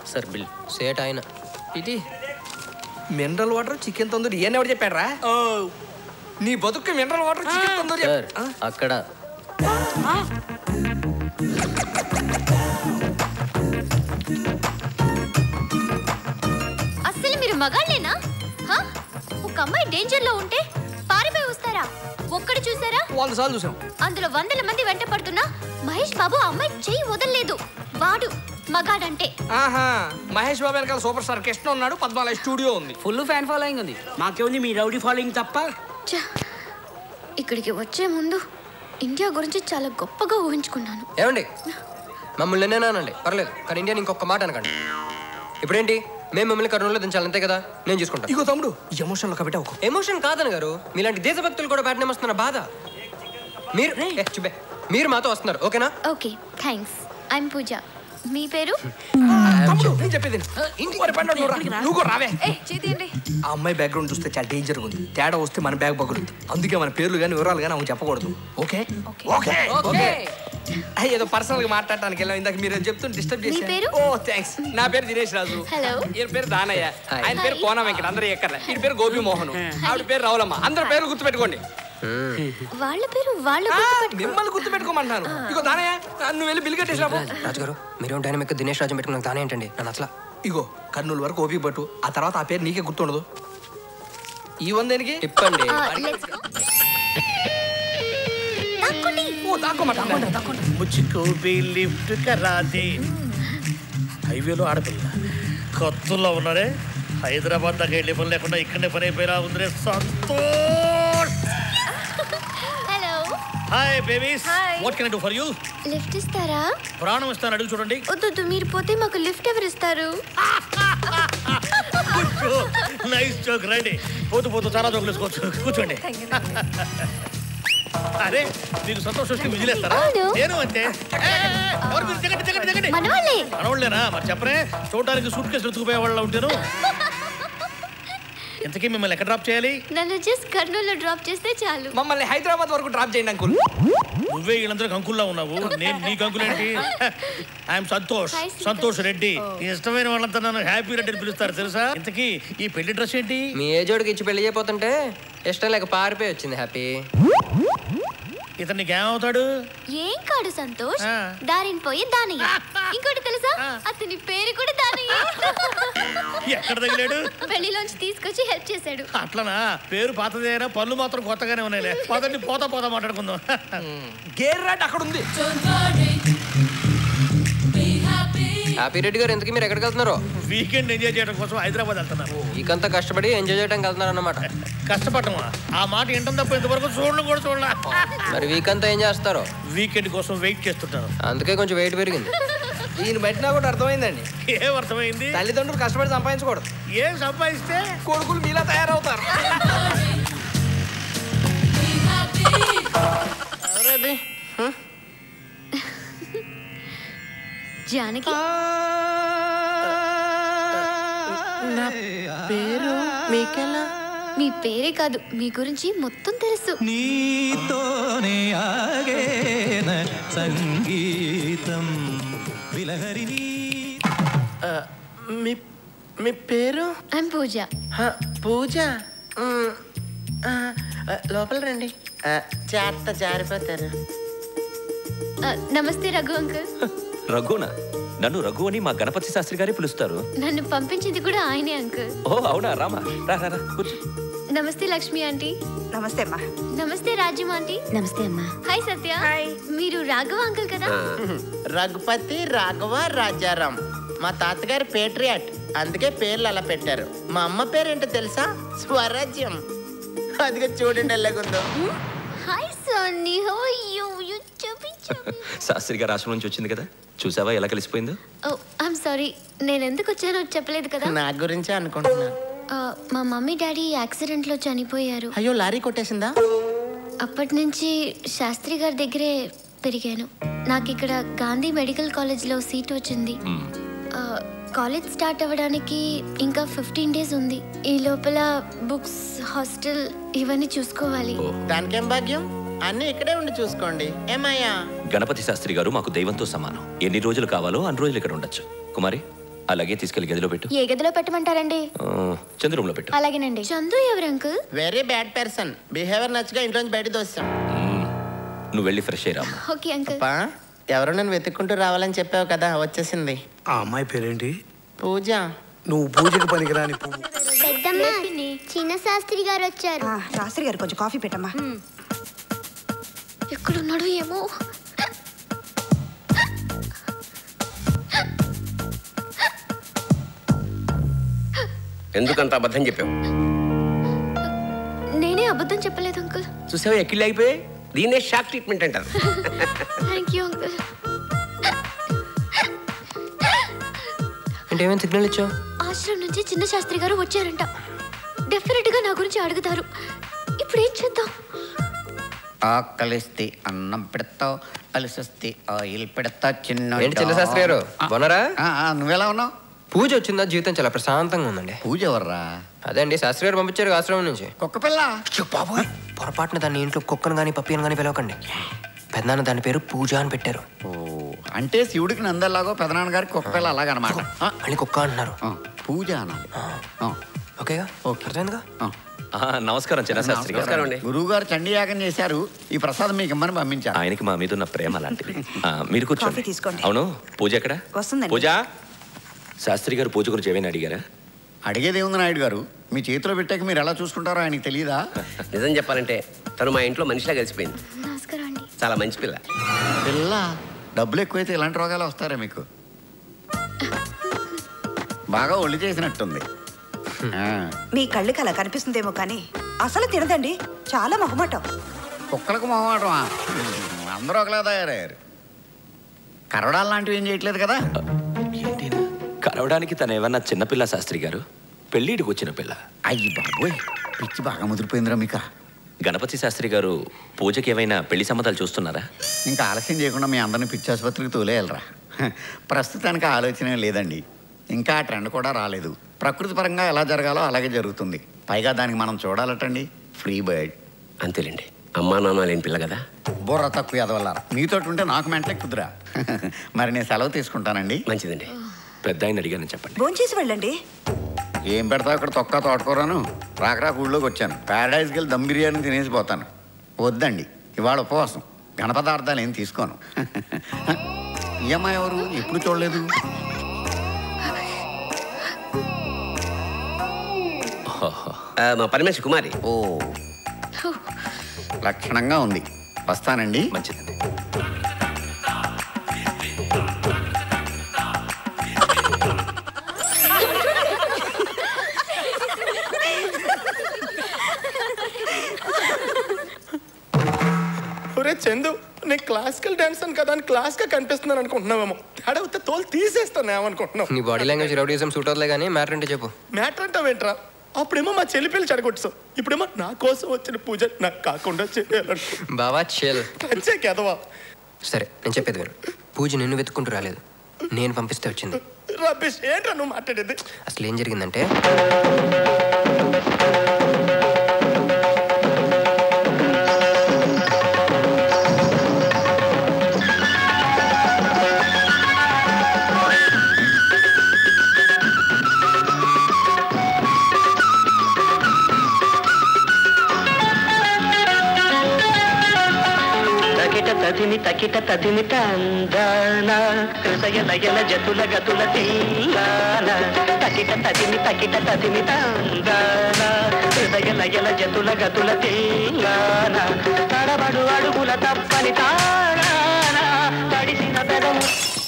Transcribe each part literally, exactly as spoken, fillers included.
Sir bill సేట్ ఆయన ఇటీ mineral water chicken tandoori ఏం ఎవరు చెప్పాడ్రా? నీ బతుకు మినరల్ వాటర్ చికెన్ తందూరి అక్కడ. అసలు మీరు మగాళ్ళేనా? ఒక అమ్మాయి డేంజర్ లో ఉంటే పారిపోయి వస్తారా? ఒక్కడు చూసారా? వంద సార్లు చూసాం. అందులో వందల మంది వెంట పడుతున్నా మహేష్ బాబు అమ్మాయి చెయ్యి వదలలేదు. వాడు మగాడంటే. ఆహా, మహేష్ బాబు వెనకాల సూపర్ స్టార్ కృష్ణ ఉన్నాడు, పద్మాలయ స్టూడియో ఉంది, ఫుల్ ఫ్యాన్ ఫాలోయింగ్ ఉంది. మాకేముంది మీ రౌడీ ఫాలోయింగ్ తప్ప. ఇక్కడికి వచ్చే ముందు ఇండియా గురించి చాలా గొప్పగా ఊహించుకున్నాను. ఏమండి మమ్మల్ని ఎన్నేనానండి పర్లేదు, కానీ ఇండియా ఇంకొక మాట అనకండి. ఇప్పుడేంటి మేము మిమ్మల్ని కర్నూలులో దించాలి అంతే కదా? నేను చూసుకుంటాను. ఇగో తమ్ముడు ఎమోషన్లో కాబట్టి ఒక ఎమోషన్ కాదని గారు, మీలాంటి దేశభక్తులు కూడా బ్యాట్ నేమ్ వస్తున్న బాధ. మీరు చూపే మీరు మాతో వస్తున్నారు, ఓకేనా? Okay thanks. ఐఎమ్ పూజ. మీ పేరు? నేను చెప్పేది నువ్వు రావే. ఆ అమ్మాయి బ్యాక్గ్రౌండ్ చూస్తే చాలా డేంజర్ ఉంది. తేడా వస్తే మన బ్యాగ్ పగులుతుంది. అందుకే మన పేర్లు కానీ వివరాలు కానీ ఆమె చెప్పకూడదు. Okay okay okay. ఏదో పర్సనల్ గా మాట్లాడటానికి వెళ్ళాం. ఇందాక మీరు చెప్తుంటే డిస్టర్బ్ చేసి. Oh thanks. నా పేరు దినేష్ రాజు. హలో. ఈయన పేరు దానయ్య. ఆయన పేరు కోన వెంకట. అందరూ ఎక్కడ. ఈయన పేరు గోపి మోహన్. ఆవిడ పేరు రౌలమ్మ. అందరి పేర్లు గుర్తుపెట్టుకోండి. వాళ్ళ పేరు వాళ్ళు మిమ్మల్ని గుర్తు పెట్టుకోమంటున్నాను. ఇగో దానయ్య, నువ్వు వెళ్ళి బిల్ కట్టేసినావు. రాజుగారు మీరు డైనమిక్ దినేష్ రాజు పెట్టుకున్నాను దానే ఏంటండి నన్ను అసలు. ఇగో కర్నూలు వరకు ఓపిక పట్టు, ఆ తర్వాత ఆ పేరు నీకే గుర్తుండదు. ఈ వందేనికి ఇప్పండి. హైవేలో ఆడపిల్ల కత్తుల్లో ఉన్నారే. హైదరాబాద్ దాకా వెళ్ళే పని లేకుండా ఇక్కడనే పని అయిపోయినా ఉంది. Santosh. Hello hi babies, what can I do for you? Lift ఇస్తారా? ప్రాణం ఇస్తాను, అడుగు చూడండి. వద్దు, మీరు పోతే మాకు లిఫ్ట్ ఎవరు ఇస్తారు? Nice joke. రండి, పోతూ పోతూ చాలా జోకులు వేసుకోవచ్చు. కూర్చోండి. అరే మీరు సంతోష్ వస్తే విజిలేస్తారా? నేను అంతే. మనవాళ్ళేనా? మరి చెప్పరే, చూడడానికి సూట్ కేసులు ఎత్తుకుపోయే వాళ్ళ ఉంటాను. ఇంతకీ మిమ్మల్ని ఎక్కడ డ్రాప్ చేయాలి? నన్ను జస్ట్ కర్నూలులో డ్రాప్ చేస్తే చాలు. మమ్మల్ని హైదరాబాద్ వరకు డ్రాప్ చేయండి అంకుల్. నువ్వే వీళ్ళందరికి అంకుల్లా ఉన్నావు, నేను నీకు అంకుల్ ఏంటి? ఐఎమ్ సంతోష్, సంతోష్ రెడ్డి. ఇష్టమైన వాళ్ళంతా నన్ను హ్యాపీ రెడ్డి అని పిలుస్తారు తెలుసా? ఇంతకీ ఈ పెళ్లి డ్రెస్ ఏంటి? మీ ఏజోడికి ఇచ్చి పెళ్లి చేయబోతుంటే ఇష్టం లేక పారిపోయి వచ్చింది హ్యాపీ. ఇతను నీకేమవుతాడు? ఏం కాడు సంతోష్, దారిని పోయి దానయ్య. ఇంకోటి తెలుసా, అతని పేరు కూడా దానయ్య. ఎక్కడ తగిలాడు? పెళ్లిలోంచి తీసుకొచ్చి హెల్ప్ చేశాడు. అట్లనా? పేరు పాతదేనా, పనులు మాత్రం కొత్తగానే ఉన్నాయి. పదండి పోతా పోతా మాట్లాడుకుందాం. గేర్ రాడ్ అక్కడ ఉంది. హ్యాపీ రెడ్డి గారు ఇంతకీ మీరు ఎక్కడికి వెళ్తున్నారు? వీకెండ్ ఎంజాయ్ చేయడం కోసం హైదరాబాద్ వెళ్తున్నారు. వీకంతా కష్టపడి ఎంజాయ్ చేయడానికి వెళ్తున్నారు అన్నమాట. కష్టపడమా? ఆ మాట ఏంటం తప్ప ఇంతవరకు చూడడం కూడా చూడలే. మరి వీకంతా ఏం చేస్తారు? వీకెండ్ కోసం వెయిట్ చేస్తుంటారు. అందుకే కొంచెం వెయిట్ పెరిగింది. ఈయన బట్టినా కూడా అర్థమైందండి. ఏం అర్థమైంది? తల్లిదండ్రులు కష్టపడి సంపాదించకూడదు. ఏం సంపాదిస్తే కొడుకులు మీలా తయారవుతారు. జానకి. నా పేరు మీకెలా? మీ పేరే కాదు, మీ గురించి మొత్తం తెలుసు. నీతోనే ఆగేన సంగీతం విలహరిని. మీ మీ పేరు? ఐమ్ పూజ. పూజ. లోపల రండి, జాగ్రత్త జారిపోతారు. నమస్తే రఘు అంకుల్. రఘునా? నన్ను రఘు అని మా గణపతి శాస్త్రి గారే పిలుస్తారు. నన్ను పంపించింది కూడా ఆయనే అంకుల్. ఓ అవునా? రామా రా రా కూర్చో. నమస్తే లక్ష్మి ఆంటీ. నమస్తే అమ్మా. నమస్తే రాజ్యం ఆంటీ. నమస్తే అమ్మా. హాయ్ సత్య. హాయ్. మీరు రాఘవ అంకుల్ కదా? రఘుపతి రాఘవ రాజారాం. మా తాతగారు పేట్రియాట్, అందుకే పేర్లు అలా పెట్టారు. మా అమ్మ పేరేంటో తెలుసా? స్వరాజ్యం. అదిగా చూడండి ఎలాగుందో. Hi Sunny, how are you? యు చూపి చూపి. శాస్త్రి గారి ఆశ్రమం నుంచి వచ్చింది కదా, చూసావా ఎలా కలిసిపోయిందో? ఓ ఐమ్ సారీ, నేను ఎందుకు వచ్చానో చెప్పలేదు కదా. నా గురించే అనుకుంటున్నా. మా మమ్మీ డాడీ యాక్సిడెంట్లో చనిపోయారు. అయ్యో, లారీ కొట్టేసిందా? అప్పటి నుంచి శాస్త్రి గారి దగ్గరే పెరిగాను. నాకు ఇక్కడ గాంధీ మెడికల్ కాలేజ్లో సీట్ వచ్చింది. కాలేజ్ స్టార్ట్ అవ్వడానికి ఇంకా ఫిఫ్టీన్ డేస్ ఉంది. ఈ లోపల బుక్స్, హాస్టల్ ఇవన్నీ చూసుకోవాలి. దానికేం భాగ్యం, అన్ని ఇక్కడే ఉండి చూసుకోండి. ఏమయ్యా? గణపతి శాస్త్రి గారు మాకు దైవంతో సమానం. ఎన్ని రోజులు కావాలో అన్ని రోజులు ఇక్కడ ఉండొచ్చు. కుమారి అలాగే తీసుకెళ్లి గదిలో పెట్టు. ఏ గదిలో పెట్టమంటారండి? చందు రూమ్ లో పెట్టు. అలాగేనండి. చందు ఎవరు uncle? Very bad person. Behaviour నచ్చగా ఇంట్లోంచి బయట దోస్తాం. నువ్వు వెళ్ళి ఫ్రెష్ అయ్యి రామ్మా. Okay uncle. ఎవరో నన్ను వెతుక్కుంటూ రావాలని చెప్పావు కదా, వచ్చేసింది. ఆ అమ్మాయి పేరేంటి? పూజ. నువ్వు పూజకు పనికిరాని పువ్వు. చిన్న శాస్త్రి గారు వచ్చారు. శాస్త్రి గారు కొంచెం కాఫీ పెట్టమ్మా. ఎక్కడున్నాడు ఏమో. ఎందుకంత అబద్ధం చెప్పావు? నేనే అబద్ధం చెప్పలేదు అంకుల్. చూసావు ఎక్కిళ్ళు అయిపోయి. దీన్నే షాక్ ట్రీట్మెంట్ అంటారు. Thank you uncle. అంటే ఏమైనా సిగ్నల్ ఇచ్చావు? ఆశ్రమం నుంచి చిన్న శాస్త్రి గారు వచ్చారంట. డెఫినెట్ గా నా గురించి అడుగుతారు. ఇప్పుడు ఏం చేద్దాం? ఆకలిస్తే అన్నం పెడతావు, అలసిస్తే ఆయిల్ పెడతా. చిన్న ఏంటి చిన్న శాస్త్రి గారు బాగున్నారా? నువ్వెలా ఉన్నావు? పూజ వచ్చిందా? జీవితం చాలా ప్రశాంతంగా ఉందండి. పూజ ఎవర్రా? అదే అండి శాస్త్రి గారు పంపించారు ఆశ్రమం నుంచి. కుక్క పిల్ల. బాబోయ్, పొరపాటున దాన్ని ఇంట్లో కుక్కను కానీ పప్పిని కానీ పిలవకండి. పెద్దనాన్న దాని పేరు పూజ అని పెట్టారు. ఓ అంటే శివుడికి నందలాగో పెదనాన్న గారికి కుక్క పిల్ల అలాగనమాట. అని కుక్క అంటున్నారు. పూజ అనాలి. ఓకేగా? ఓకే, అర్థమైందిగా? నమస్కారం చిన్న శాస్త్రి గారు. గురువు గారు చండీ యాగం చేశారు. ఈ ప్రసాదం మీకు ఇమ్మని పంపించారు. ఆయనకి మా మీద ఉన్న ప్రేమ లాంటిది. మీరు కూర్చోండి. అవును, పూజ ఎక్కడ? పూజ. శాస్త్రి గారు పూజ గురించి ఏమైనా అడిగారా? అడిగేది ఉంది నాయుడు గారు. మీ చేతిలో పెట్టాక మీరు ఎలా చూసుకుంటారో ఆయనకి తెలియదా? నిజం చెప్పాలంటే తను మా ఇంట్లో మనిషిలా కలిసిపోయింది. చాలా మంచి పిల్ల. పిల్ల డబ్బులు ఎక్కువైతే ఇలాంటి రోగాలు వస్తారా మీకు? బాగా ఒళ్ళు చేసినట్టుంది. మీ కళ్ళకి అలా కనిపిస్తుందేమో కానీ అసలు తినదండి. చాలా మొహమాటం. కుక్కలకు మొహమాటమా? అందరూ ఒకలా తయారయ్యారు. కరవడాలు లాంటివి ఏం చేయట్లేదు కదా? కరవడానికి తను ఏమన్నా చిన్నపిల్ల శాస్త్రి గారు? పెళ్ళిడికి వచ్చిన పిల్ల. అయ్యి బాబోయ్, పిచ్చి బాగా ముదిరిపోయిందిరా మీకు. గణపతి శాస్త్రి గారు పూజకి ఏమైనా పెళ్లి సంబంధాలు చూస్తున్నారా? ఇంకా ఆలస్యం చేయకుండా మీ అందరిని పిచ్చి ఆసుపత్రికి తోలేయాలరా. ప్రస్తుతానికి ఆలోచన లేదండి. ఇంకా ఆ ట్రెండ్ కూడా రాలేదు. ప్రకృతి పరంగా ఎలా జరగాలో అలాగే జరుగుతుంది. పైగా దానికి మనం చూడాలటండి. Free bird. అంతేలేండి, అమ్మా నాన్న లేని పిల్ల కదా. బుర్ర తక్కువ ఎదవల్ల. మీతో ఉంటే నాకు మెంటలే కుదురా. మరి నేను సెలవు తీసుకుంటానండి. మంచిదండి. పెద్ద ఆయన అడిగానని చెప్పండి. భోంచేసి వెళ్ళండి. ఏం పెడతావు ఇక్కడ? తొక్క తోటకూరను. రాకరా ఊళ్ళోకి వచ్చాను. ప్యారడైజ్కి వెళ్ళి దమ్ బిర్యానీ తినేసి పోతాను. వద్దండి, ఇవాళ ఉపవాసం. ఘనపదార్థాలు ఏం తీసుకోను. ఈ అమ్మాయి ఎవరు? ఎప్పుడు చూడలేదు. మా పరమేశ్వర కుమారి. ఓ లక్షణంగా ఉంది. వస్తానండి. మంచిదండి. ఒరే చందు, నేను క్లాసికల్ డాన్స్ అని కదా అని క్లాస్ గా కనిపిస్తున్నాను అనుకుంటున్నావేమో. తేడా వస్తే తోలు తీసేస్తాను ఏమనుకుంటున్నావు? నీ బాడీ లాంగ్వేజ్ రౌడీజం సూట్ అవుతుంది కానీ మ్యాటర్ అంటే చెప్పు. మ్యాటర్ అంటావేంట్రా? అప్పుడేమో మా చెల్లి పెళ్లి చెడగొట్టావు, ఇప్పుడేమో నా కోసం వచ్చిన పూజ నాకు కాకుండా చేయాలంట. బావా చెల్ పంచే కదవా. సరే నేను చెప్పేది విను. పూజ నిన్ను వెతుక్కుంటూ రాలేదు, నేను పంపిస్తే వచ్చింది. రబీష్, ఏంట్రా నువ్వు మాట్లాడేది? అసలు ఏం జరిగిందంటే, తదిమి తకిట తదిమి తందాన హృదయ లయల జతుల గతుల తీయాన తకిట తదిమి తకిట తదిమి తందాన హృదయ లయల జతుల గతుల తీయాన తడబడు అడుగుల తప్పని తాళాన తడిసిన పెదము.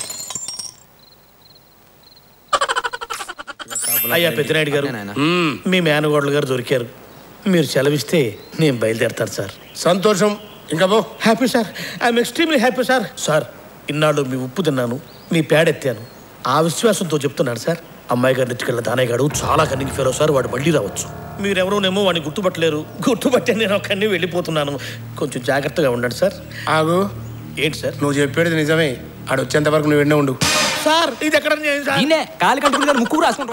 అయ్యా పెద్దినాయుడు గారు, మీ మేనగోడలు గారు దొరికారు. మీరు సెలవిస్తే నేను బయలుదేరతాను సార్. సంతోషం. ఇంకా బో. Happy sir, I'm extremely happy sir. Sir, ఇన్నాళ్ళు మీ ఉప్పు తిన్నాను, మీ పేడెత్తాను. ఆ విశ్వాసంతో చెప్తున్నాను సార్. అమ్మాయి గారి నెత్తికెళ్ళ దానయ్య గారు చాలా కన్నింగ్ ఫెలో సార్. వాడు మళ్ళీ రావచ్చు. మీరెవరోనేమో వాడిని గుర్తుపట్టలేరు. గుర్తుపట్టే నేను ఒక్కడిని వెళ్ళిపోతున్నాను. కొంచెం జాగ్రత్తగా ఉండండి సార్. ఆగు. ఏంటి సార్? నువ్వు చెప్పేది నిజమే. ఆడు వచ్చేంత వరకు నువ్వు వెండే ఉండు. సార్, ఇది ఎక్కడ కాలు కట్టుకుంటారు, ముక్కు రాసుకుంటా.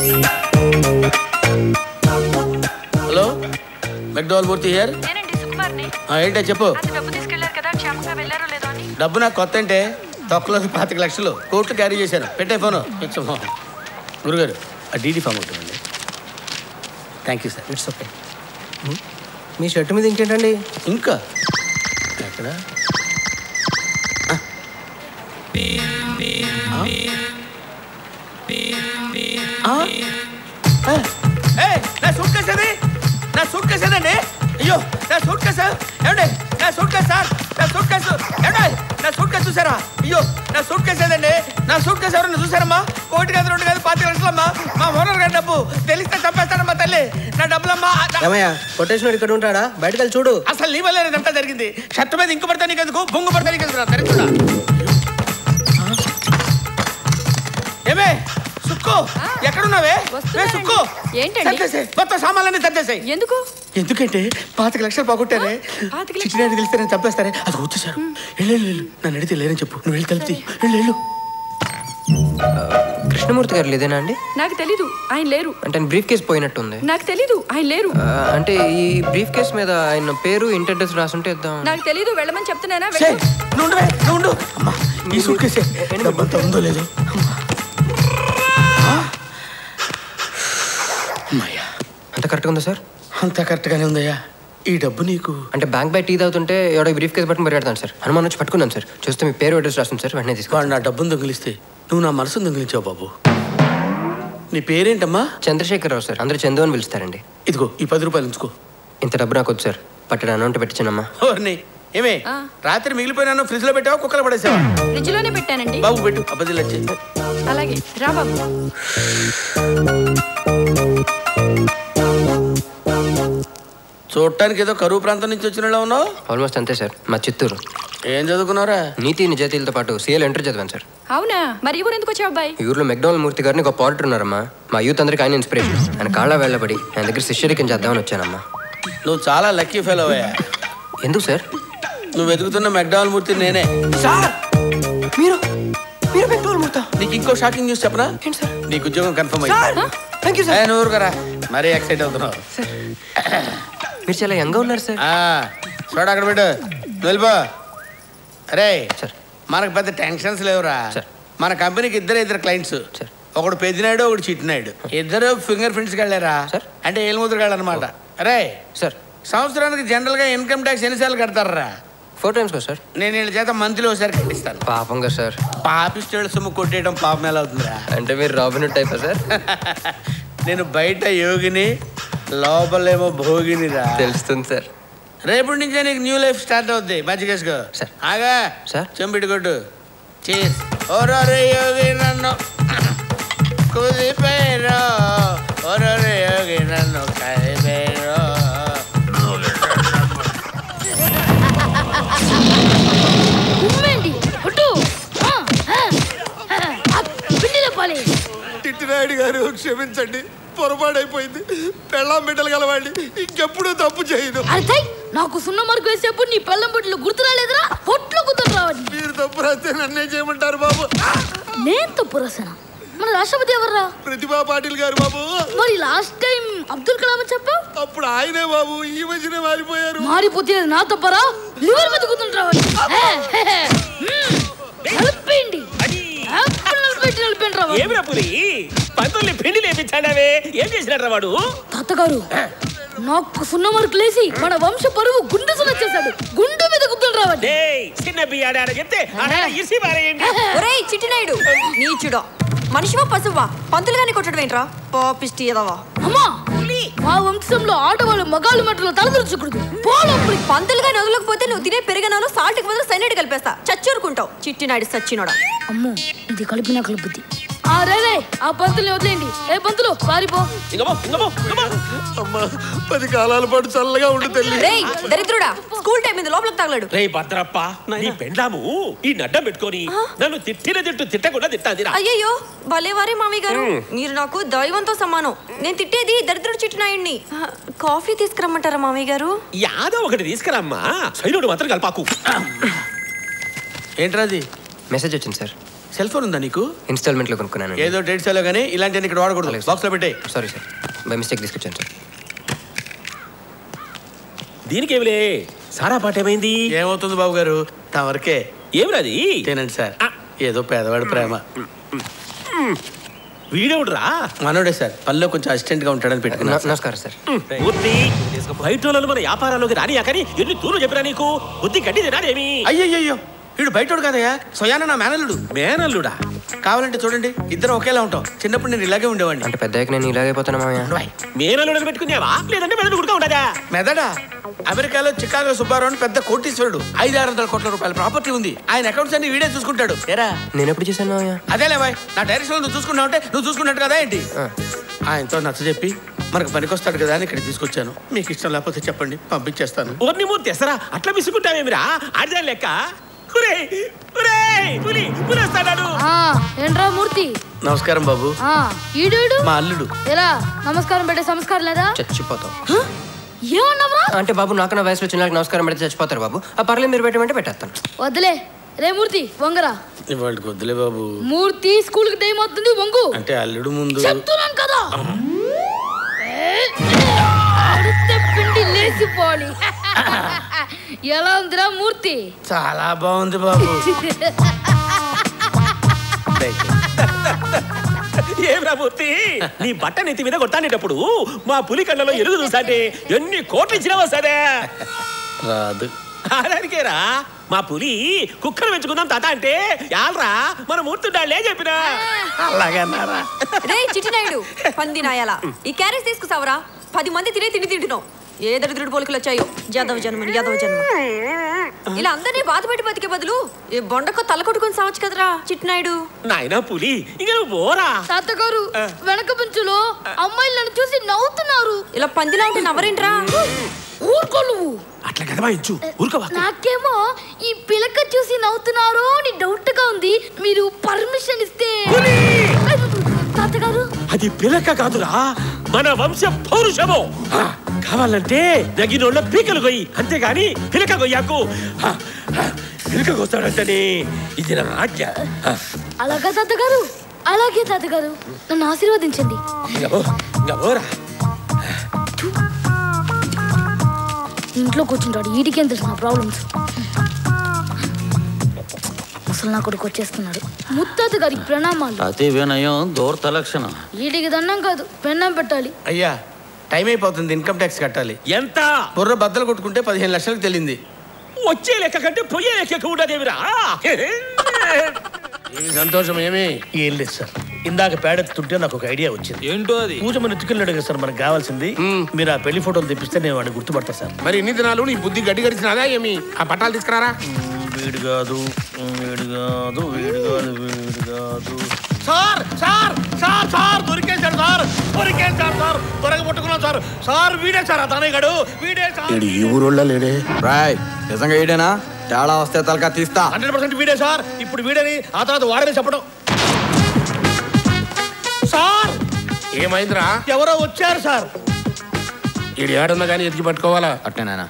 Hello, McDowell Murthy here. ఏంటో చెప్పు. డబ్బు నాకు కొత్త అంటే తొక్కలోకి పాతిక లక్షలు కోట్లు క్యారీ చేశాను. పెట్టే ఫోను. గురుగారు ఆ డీడీ ఫామ్ ఒకటి అండి. Thank you sir. It's okay. మీ షర్ట్ మీద ఇంకేంటండి ఇంకా ఎక్కడ నా సూట్ కేసేది నా సూట్ కేసేదండి. అయ్యో నా సూట్ కేసు ఏమండి నా సూట్ కేసు సార్ నా సూట్ కేసు ఏమండి నా సూట్ కేసు చూసారా? అయ్యో నా సూట్ కేసేదండి. నా సూట్ కేసు ఎవరన్నా చూసారమ్మా? ఒకటి కాదు రెండు కాదు పాతి లక్షలమ్మా. మా ఓనర్ గారి డబ్బు తెలిస్తే చంపేస్తానమ్మా తల్లి. నా డబ్బులమ్మా. కొటేషన్ ఇక్కడ ఉంటాడా? బయటకు వెళ్ళి చూడు. అసలు నీ వల్ల ఇదంతా జరిగింది. షర్ట్ మీద ఇంకు పడతా నీకెందుకు, బొంగు పడతా నీకెందుకు? దరిద్రుడా. ఏమే సుక్కు ఎక్కడున్నావే? సుక్కు ఏంటంటే మొత్తం సామాన్లన్నీ తగ్గేసాయి. ఎందుకు? ఎందుకంటే పాతిక లక్షలు పోగొట్టారే. చిట్టినాడు తెలిస్తే నేను చంపేస్తారే. అది వచ్చేసారు. వెళ్ళు వెళ్ళు నన్ను అడిగితే లేరని చెప్పు. నువ్వు వెళ్ళి కలిపి వెళ్ళు వెళ్ళు. కృష్ణమూర్తి గారు లేదేనా అండి? నాకు తెలీదు, ఆయన లేరు. అంటే బ్రీఫ్ కేసు పోయినట్టుంది. నాకు తెలీదు, ఆయన లేరు. అంటే ఈ బ్రీఫ్ కేసు మీద ఆయన పేరు ఇంటి అడ్రస్ రాసుంటే ఇద్దాం. నాకు తెలీదు, వెళ్ళమని చెప్తున్నానా? నువ్వు అమ్మా ఈ సూట్ కేసే డబ్బంతా ఉందో లేదో. అంత కరెక్ట్గా ఉందా సార్? అంతా కరెక్ట్గానే ఉందయ్యా. ఈ డబ్బు నీకు అంటే బ్యాంక్ బై టీ తాగుతుంటే ఎవడో బ్రీఫ్ కేసు పట్టుకుని పరిగెడతాను సార్. హనుమాన్ వచ్చి పట్టుకున్నాను సార్. చూస్తే మీ పేరు అడ్రస్ రాస్తుంది సార్. వెంటనే తీసుకోండి. నా డబ్బును దొంగిలిస్తే నువ్వు నా మనసును దొంగిలించావు బాబు. నీ పేరేంటమ్మా? చంద్రశేఖరరావు సార్. అందరూ చందు అని పిలుస్తారండి. ఇదిగో ఈ పది రూపాయలు ఉంచుకో. ఇంత డబ్బు నాకు వద్దు సార్. పట్టడం అమౌంట్ పెట్టించానమ్మా. ఏమే రాత్రి మిగిలిపోయినా ఫ్రిడ్జ్ లో పెట్టావా కుక్కలు పడేసావా? ఫ్రిడ్జ్ లోనే పెట్టానండి. బాబు పెట్టు అబ్బదిలు వచ్చి. అలాగే రా బాబు. చూడటానికి ఏదో కరువు ప్రాంతం నుంచి వచ్చిన ఉన్నావు. ఆల్మోస్ట్ అంతే సార్. మా చిత్తూరు. ఏం చదువుకున్నారా? నీతి నిజాయితీలతో పాటు సీఎల్ ఎంటర్ చదివాను సార్. అవునా? మరి ఈ ఊరు ఎందుకు వచ్చావు అబ్బాయి? ఈ ఊర్లో మెక్డోనల్ మూర్తి గారిని ఒక ఆడిటర్ ఉన్నారమ్మా. మా యూత్ అందరికి ఆయన ఇన్స్పిరేషన్. ఆయన కాళ్ళ వెళ్ళబడి ఆయన దగ్గర శిష్యరికం చేద్దామని వచ్చానమ్మా. నువ్వు చాలా లక్కీ ఫెలో అయ్యా. ఎందుకు సార్? నువ్వు వెతుకుతున్న మెక్డోనల్ మూర్తి నేనే సార్. మీరు మీరు మెక్డోనల్ మూర్తి? నీకు ఇంకో షాకింగ్ న్యూస్ చెప్పనా? ఏంటి సార్? నీకు ఉద్యోగం కన్ఫర్మ్ అయ్యింది. Thank you sir. నువ్వు ఊరుకరా, మరీ ఎక్సైట్ అవుతున్నావు. మీరు చాలా యంగ్గా ఉన్నారు సార్. చూడ అక్కడ పెట్టు, వెళ్ళిపో. అరే సార్ మనకు పెద్ద టెన్షన్స్ లేవురా. మన కంపెనీకి ఇద్దరు ఇద్దరు క్లయింట్స్. ఒకడు పెద్దినాయుడు ఒకడు చిట్టినాయుడు. ఇద్దరు ఫింగర్ ప్రింట్స్కి వెళ్ళారా అంటే ఏలుముద్రగాళ్ళు అనమాట. అరే సార్ సంవత్సరానికి జనరల్ గా ఇన్కమ్ ట్యాక్స్ ఎన్నిసార్లు కడతారా? ఫోర్ టైమ్స్ కదా సార్. నేను వీళ్ళ చేత మంత్లీ ఒకసారి కట్టిస్తాను. పాపం కదా సార్. పాపిస్టేళ్ళ సొమ్ము కొట్టేయడం పాపం ఎలా అవుతుందిరా? అంటే మీరు రాబిన్ హుడ్ టైపా సార్? నేను బయట యోగిని, లోపలేమో భోగినిరా. తెలుస్తుంది సార్. రేపటి నుంచే నీకు న్యూ లైఫ్ స్టార్ట్ అవుద్ది. మజ్జిగేసుకో సార్. ఆగా సార్ చెంపిటి కొట్టు. చీజ్. ఓరోరే యోగి నన్ను కుదిపేరో, ఓరోరే యోగి నన్ను కదిపేరో. తిట్టినాయుడు గారు క్షమించండి, పొరపాటైపోయింది. పెళ్ళాం బిడ్డలు గలవాడిని ఇంకెప్పుడు తప్పు చేయను. అరే నాకు సున్న మార్కు వేసేప్పుడు నీ పెళ్ళం బిడ్డలు గుర్తు రాలేదురా? పొట్లు గుర్తు రావాలి. మీరు తప్పు రాస్తే నన్నే చేయమంటారు బాబు. నేను తప్పు రాసానా? మన రాష్ట్రపతి ఎవర్రా? ప్రతిభా పాటిల్ గారు బాబు. మరి లాస్ట్ టైం అబ్దుల్ కలాం చెప్పావు. అప్పుడు ఆయనే బాబు, ఈ మధ్యనే మారిపోయారు. మారిపోతే నా తప్పరా? లివర్ మీద గుర్తుంటు రావాలి. నలిపేయండి. తాతగారు నాకు సున్న మార్కు లేసి మన వంశ పరువు గుండె వచ్చేసాడు. గుండె మీద గుర్తులు రావాలి. చిట్టినాయుడు నీచుడా, మనిషివా పశువా? పంతులు గాని కొట్టడం ఏంట్రా? పాపిష్టి ఎదవా. అమ్మా మా వంశంలో ఆడవాళ్ళు మగాళ్ళు మట్టలో తలదొరచకూడదు. పంతులు గాని వదలకపోతే నువ్వు తినే పెరిగనాను సాల్ట్కి బదులు సైనైడ్ కలిపేస్తా. చచ్చూరుకుంటావు చిట్టినాయుడు సచ్చినోడా. అమ్మో ఇది కలిపినా కలుపుద్ది. ఆ రేరే ఆ పంతుల్ని వదిలేండి. ఏ పంతులు పారిపో. అమ్మా పది కాలాల పాటు చల్లగా ఉండు తల్లి. రేయ్ దరిద్రుడా, స్కూల్ టైం మీద లోపలికి తగలడు. రే భద్రప్ప, నీ పెండాము ఈ నడ్డం పెట్టుకొని నన్ను తిట్టిన తిట్టు తిట్టకుండా తిట్టాదిరా. అయ్యయ్యో భలేవారే మామయ్య గారు, మీరు నాకు దైవంతో సమానం. నేను తిట్టేది దరిద్రుడు చిట్టినాయుడిని. కాఫీ తీసుకురమ్మంటారా మామయ్య గారు? యాదో ఒకటి తీసుకురమ్మా, సైనుడు మాత్రం కలపాకు. ఏంట్రా అది? మెసేజ్ వచ్చింది సార్. సెల్ ఫోన్ ఉందా నీకు? ఇన్స్టాల్మెంట్ లో కొనుక్కున్నాను. ఏదో డేట్ సెల్లో కానీ ఇలాంటివన్నీ ఇక్కడ వాడకూడదు. బాక్స్ లో పెట్టే. సారీ సార్, బై మిస్టేక్ తీసుకొచ్చాను సార్. దీనికేమిలే సారా పాట ఏమైంది? ఏమవుతుంది బాబు గారు, తమరికే. ఏమిరది? తినండి సార్, ఏదో పేదవాడి ప్రేమ. వీడెవడురా? మనోడే సార్, పనిలో కొంచెం అసిస్టెంట్ గా ఉంటాడని పెట్టుకున్నా. నమస్కారం సార్. బుద్ధి బయట వాళ్ళను మన వ్యాపారాల్లోకి రానియా కానీ ఎన్ని తూర్లు చెప్పినా నీకు బుద్ధి గడ్డి తినాలేమి? అయ్యయ్యో, వీడు బయటోడు కదయ్యా, స్వయాన నా మేనల్లుడు. మేనల్లుడా? కావాలంటే చూడండి, ఇద్దరు ఒకేలా ఉంటాం. చిన్నప్పుడు నేను ఇలాగే ఉండేవాడిని. అంటే పెద్దకి నేను ఇలాగే పోతాను మామయ్య. మేనల్లుడని పెట్టుకునేవా లేదంటే మెదడు గుడుగా ఉండదా? మెదడా? అమెరికాలో చికాగో సుబ్బారావు అని పెద్ద కోటీశ్వరుడు, ఐదు ఆరు వందల కోట్ల రూపాయల ప్రాపర్టీ ఉంది. ఆయన అకౌంట్స్ అన్ని వీడే చూసుకుంటాడు. ఏరా నేను ఎప్పుడు చేశాను మామయ్య? అదేలే బాయ్, నా డైరెక్షన్ నువ్వు చూసుకున్నావు అంటే నువ్వు చూసుకున్నట్టు కదా ఏంటి? ఆయనతో నచ్చ చెప్పి మనకు పనికొస్తాడు కదా అని ఇక్కడ తీసుకొచ్చాను. మీకు ఇష్టం లేకపోతే చెప్పండి, పంపించేస్తాను. ఓర్ని మూర్తి తెసరా అట్లా విసుకుంటావేమిరా? ఆడిదా లెక్క. ఏంట్రా మూర్తి? నమస్కారం బాబు. ఈడు మా అల్లుడు. ఎలా నమస్కారం పెట్టే సంస్కారం లేదా? చచ్చిపోతావు. ఏమన్నావా? అంటే బాబు నాకన్నా వయసులో చిన్న నమస్కారం పెడితే చచ్చిపోతారు బాబు. ఆ పర్లేదు మీరు పెట్టమంటే పెట్టేస్తాను. వద్దులే రే మూర్తి, వంగరా. ఇవాళకి వద్దులే బాబు. మూర్తి స్కూల్ కి టైం అవుతుంది, వంగు. అంటే అల్లుడు ముందు చెప్తున్నాను కదా. పిండి లేచిపోవాలి. ఎలా ఉందిరా మూర్తి? చాలా బాగుంది బాబు. ఏమిరా మూర్తి, నీ బట్ట నెత్తి మీద కొట్టానేటప్పుడు మా పులి కళ్ళలో ఎరుగు చూసాంటే ఎన్ని కోట్లు ఇచ్చినావా సరే రాదు. అలానికేరా మా పులి కుక్కలు పెంచుకుందాం తాత అంటే యాలరా మన మూర్తుండాలే చెప్పినా. అలాగన్నారా? రే చిట్టినాయుడు పంది నాయాల, ఈ క్యారేజ్ తీసుకుసావరా. పది మంది తినే తిండి తింటున్నావు. ఏ దరిద్రుడు పోలికలు వచ్చాయో. యాదవ జన్మని యాదవ జన్మ. ఇలా అందరినీ బాధ పెట్టి బతికే బదులు ఏ బొండకో తల కొట్టుకుని సావచ్చు కదరా చిట్టినాయుడు. నాయనా పులి ఇంకా నువ్వు పోరా. తాతగారు వెనక పెంచులో అమ్మాయిలు నన్ను చూసి నవ్వుతున్నారు. ఇలా పందిలా ఉంటే నవ్వరేంట్రా? ఊరుకో నువ్వు. అట్లా కదా ఇచ్చు ఊరుకోవా. నాకేమో ఈ పిలక చూసి నవ్వుతున్నారు అని డౌట్ గా ఉంది. మీరు పర్మిషన్ ఇస్తే. తాతగారు అది పిలక కాదురా, మన వంశ పౌరుషము. కావాలంటే దగినోళ్ళ పీకలు కొయ్యి, అంతేగాని పిలక కొయ్యాకు. పిలక కొస్తాడంటనే ఇది నా రాజ్య. అలాగా తాతగారు? అలాగే తాతగారు, నన్ను ఆశీర్వదించండి. ఇంట్లో కూర్చుంటాడు, ఈడికేం తెలుసు నా ప్రాబ్లమ్స్. అసలు నా కొడుకు వచ్చేస్తున్నాడు. ముత్తాత గారికి ప్రణామాలు. అతి వినయం దూర్త లక్షణం. వీటికి దండం కాదు, పెన్నం పెట్టాలి. అయ్యా టైం అయిపోతుంది, ఇన్కమ్ ట్యాక్స్ కట్టాలి. ఎంత? బుర్ర బద్దలు కొట్టుకుంటే పదిహేను లక్షలకు తెలియంది. వచ్చే లెక్క కంటే పోయే లెక్క ఉండదేమిరా. ఏమి సంతోషం? ఏమి ఏం లేదు సార్, ఇందాక పేడెత్తుంటే నాకు ఒక ఐడియా వచ్చింది. ఏంటో అది? పూజ మన ఎత్తుకెళ్ళాడు కదా సార్, మనకు కావాల్సింది. మీరు ఆ పెళ్లి ఫోటోలు తెప్పిస్తే నేను వాడిని గుర్తుపడతా సార్. మరి ఇన్ని దినాలు నీ బుద్ధి గడ్డి గడిచినాదా ఏమి? ఆ పట్టాలు తీసుకురారా. వీడు కాదు, వీడు కాదు, వీడు కాదు, వీడు కాదు. సార్ సార్ సార్ సార్ దొరికేశాడు సార్, దొరికేశాడు సార్, త్వరగా పట్టుకున్నాం సార్. సార్ వీడే సార్, అతనే గడు వీడే సార్. ఈ ఊరోళ్ళ లేడే రాయ్, నిజంగా వీడేనా? తేడా వస్తే తలకా తీస్తా. హండ్రెడ్ పర్సెంట్ వీడే సార్. ఇప్పుడు వీడని ఆ తర్వాత వాడని చెప్పడం. సార్ ఏమైందిరా? ఎవరో వచ్చారు సార్. ఈడు ఏడున్నా కానీ ఎతికి పట్టుకోవాలా? అట్టేనా?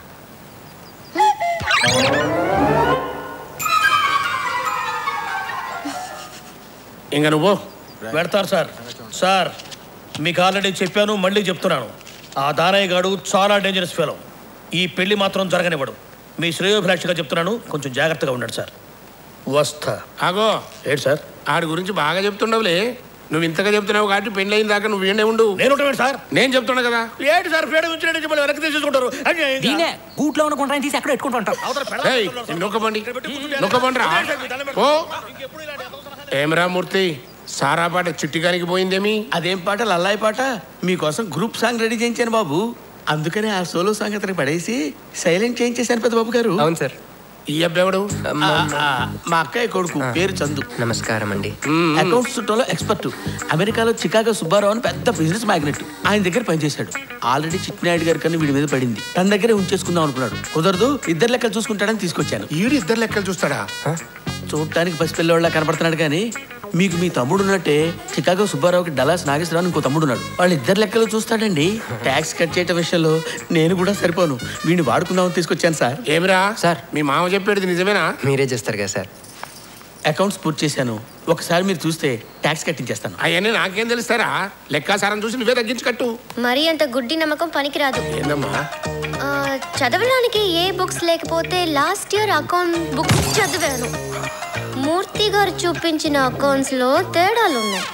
ఇంకా నువ్వు పెడతారు సార్. సార్ మీకు ఆల్రెడీ చెప్పాను, మళ్ళీ చెప్తున్నాను, ఆ దానయ్య గాడు చాలా డేంజరస్ ఫెలో. ఈ పెళ్లి మాత్రం జరగనివ్వడు. మీ శ్రేయోభిలాషిగా చెప్తున్నాను, కొంచెం జాగ్రత్తగా ఉండండి సార్. వస్తా. ఆగో. ఏంటి సార్? ఆడి గురించి బాగా చెప్తుండవులే. నువ్వు ఇంతగా చెప్తున్నావు కాబట్టి పెళ్ళి అయిన దాకా నువ్వు ఏండే ఉండు. నేను సార్, నేను చెప్తున్నా కదా. ఏంటి సార్ పేడ ఉంచి చెప్పి వెనక్కి తీసుకుంటారు. గూట్లో ఉన్న తీసి అక్కడ పెట్టుకుంటా ఉంటారు. నొక్కబండి నొక్కబండి రా. ఓ ఏమరా మూర్తి, సారా పాట చిట్టిగానికి పోయిందేమి? అదేం పాట? లల్లాయి పాట. మీకోసం గ్రూప్ సాంగ్ రెడీ చేయించాను బాబు. అందుకనే ఆ సోలో సాంగ్ అతనికి పడేసి సైలెంట్ చేయించేశాను పెద్ద బాబు గారు. అవును సార్. ఈ అబ్బాయి మా అక్కయ్య కొడుకు, పేరు చందు. నమస్కారం అండి. అకౌంట్స్ చుట్టంలో ఎక్స్పర్ట్. అమెరికాలో చికాగో సుబ్బారావు అని పెద్ద బిజినెస్ మ్యాగ్నెట్. ఆయన దగ్గర పనిచేశాడు. ఆల్రెడీ చిట్టినాయుడు గారి కన్నా వీడి మీద పడింది. తన దగ్గరే ఉంచేసుకుందాం అనుకున్నాడు. కుదరదు, ఇద్దరు లెక్కలు చూసుకుంటాడని తీసుకొచ్చాను. ఈడు ఇద్దరు లెక్కలు చూస్తాడా? చూడటానికి పసిపిల్లవాళ్ళ కనపడుతున్నాడు కానీ మీకు మీ తమ్ముడు ఉన్నట్టే చికాగో సుబ్బారావుకి డలాస్ నాగేశ్వరరావు ఇంకో తమ్ముడు ఉన్నాడు. వాళ్ళు ఇద్దరు లెక్కలు చూస్తాడండి. ట్యాక్స్ కట్ చేయటం విషయంలో నేను కూడా సరిపోను. వీడిని వాడుకుందామని తీసుకొచ్చాను సార్. ఏమిరా సార్, మీ మామ చెప్పేది నిజమేనా? మీరే చేస్తారు కదా సార్. అకౌంట్స్ పూర్తి చేశాను. ఒకసారి మీరు చూస్తే ట్యాక్స్ కట్టించేస్తాను. అవన్నీ నాకేం తెలుస్తారా? లెక్కాసారం చూసి నువ్వే తగ్గించి కట్టు. మరి అంత గుడ్డి నమ్మకం పనికిరాదు. ఏందమ్మా? చదవడానికి ఏ బుక్స్ లేకపోతే లాస్ట్ ఇయర్ అకౌంట్ బుక్స్ చదివాను. మూర్తి గారు చూపించిన అకౌంట్స్ లో తేడాలు ఉన్నాయి.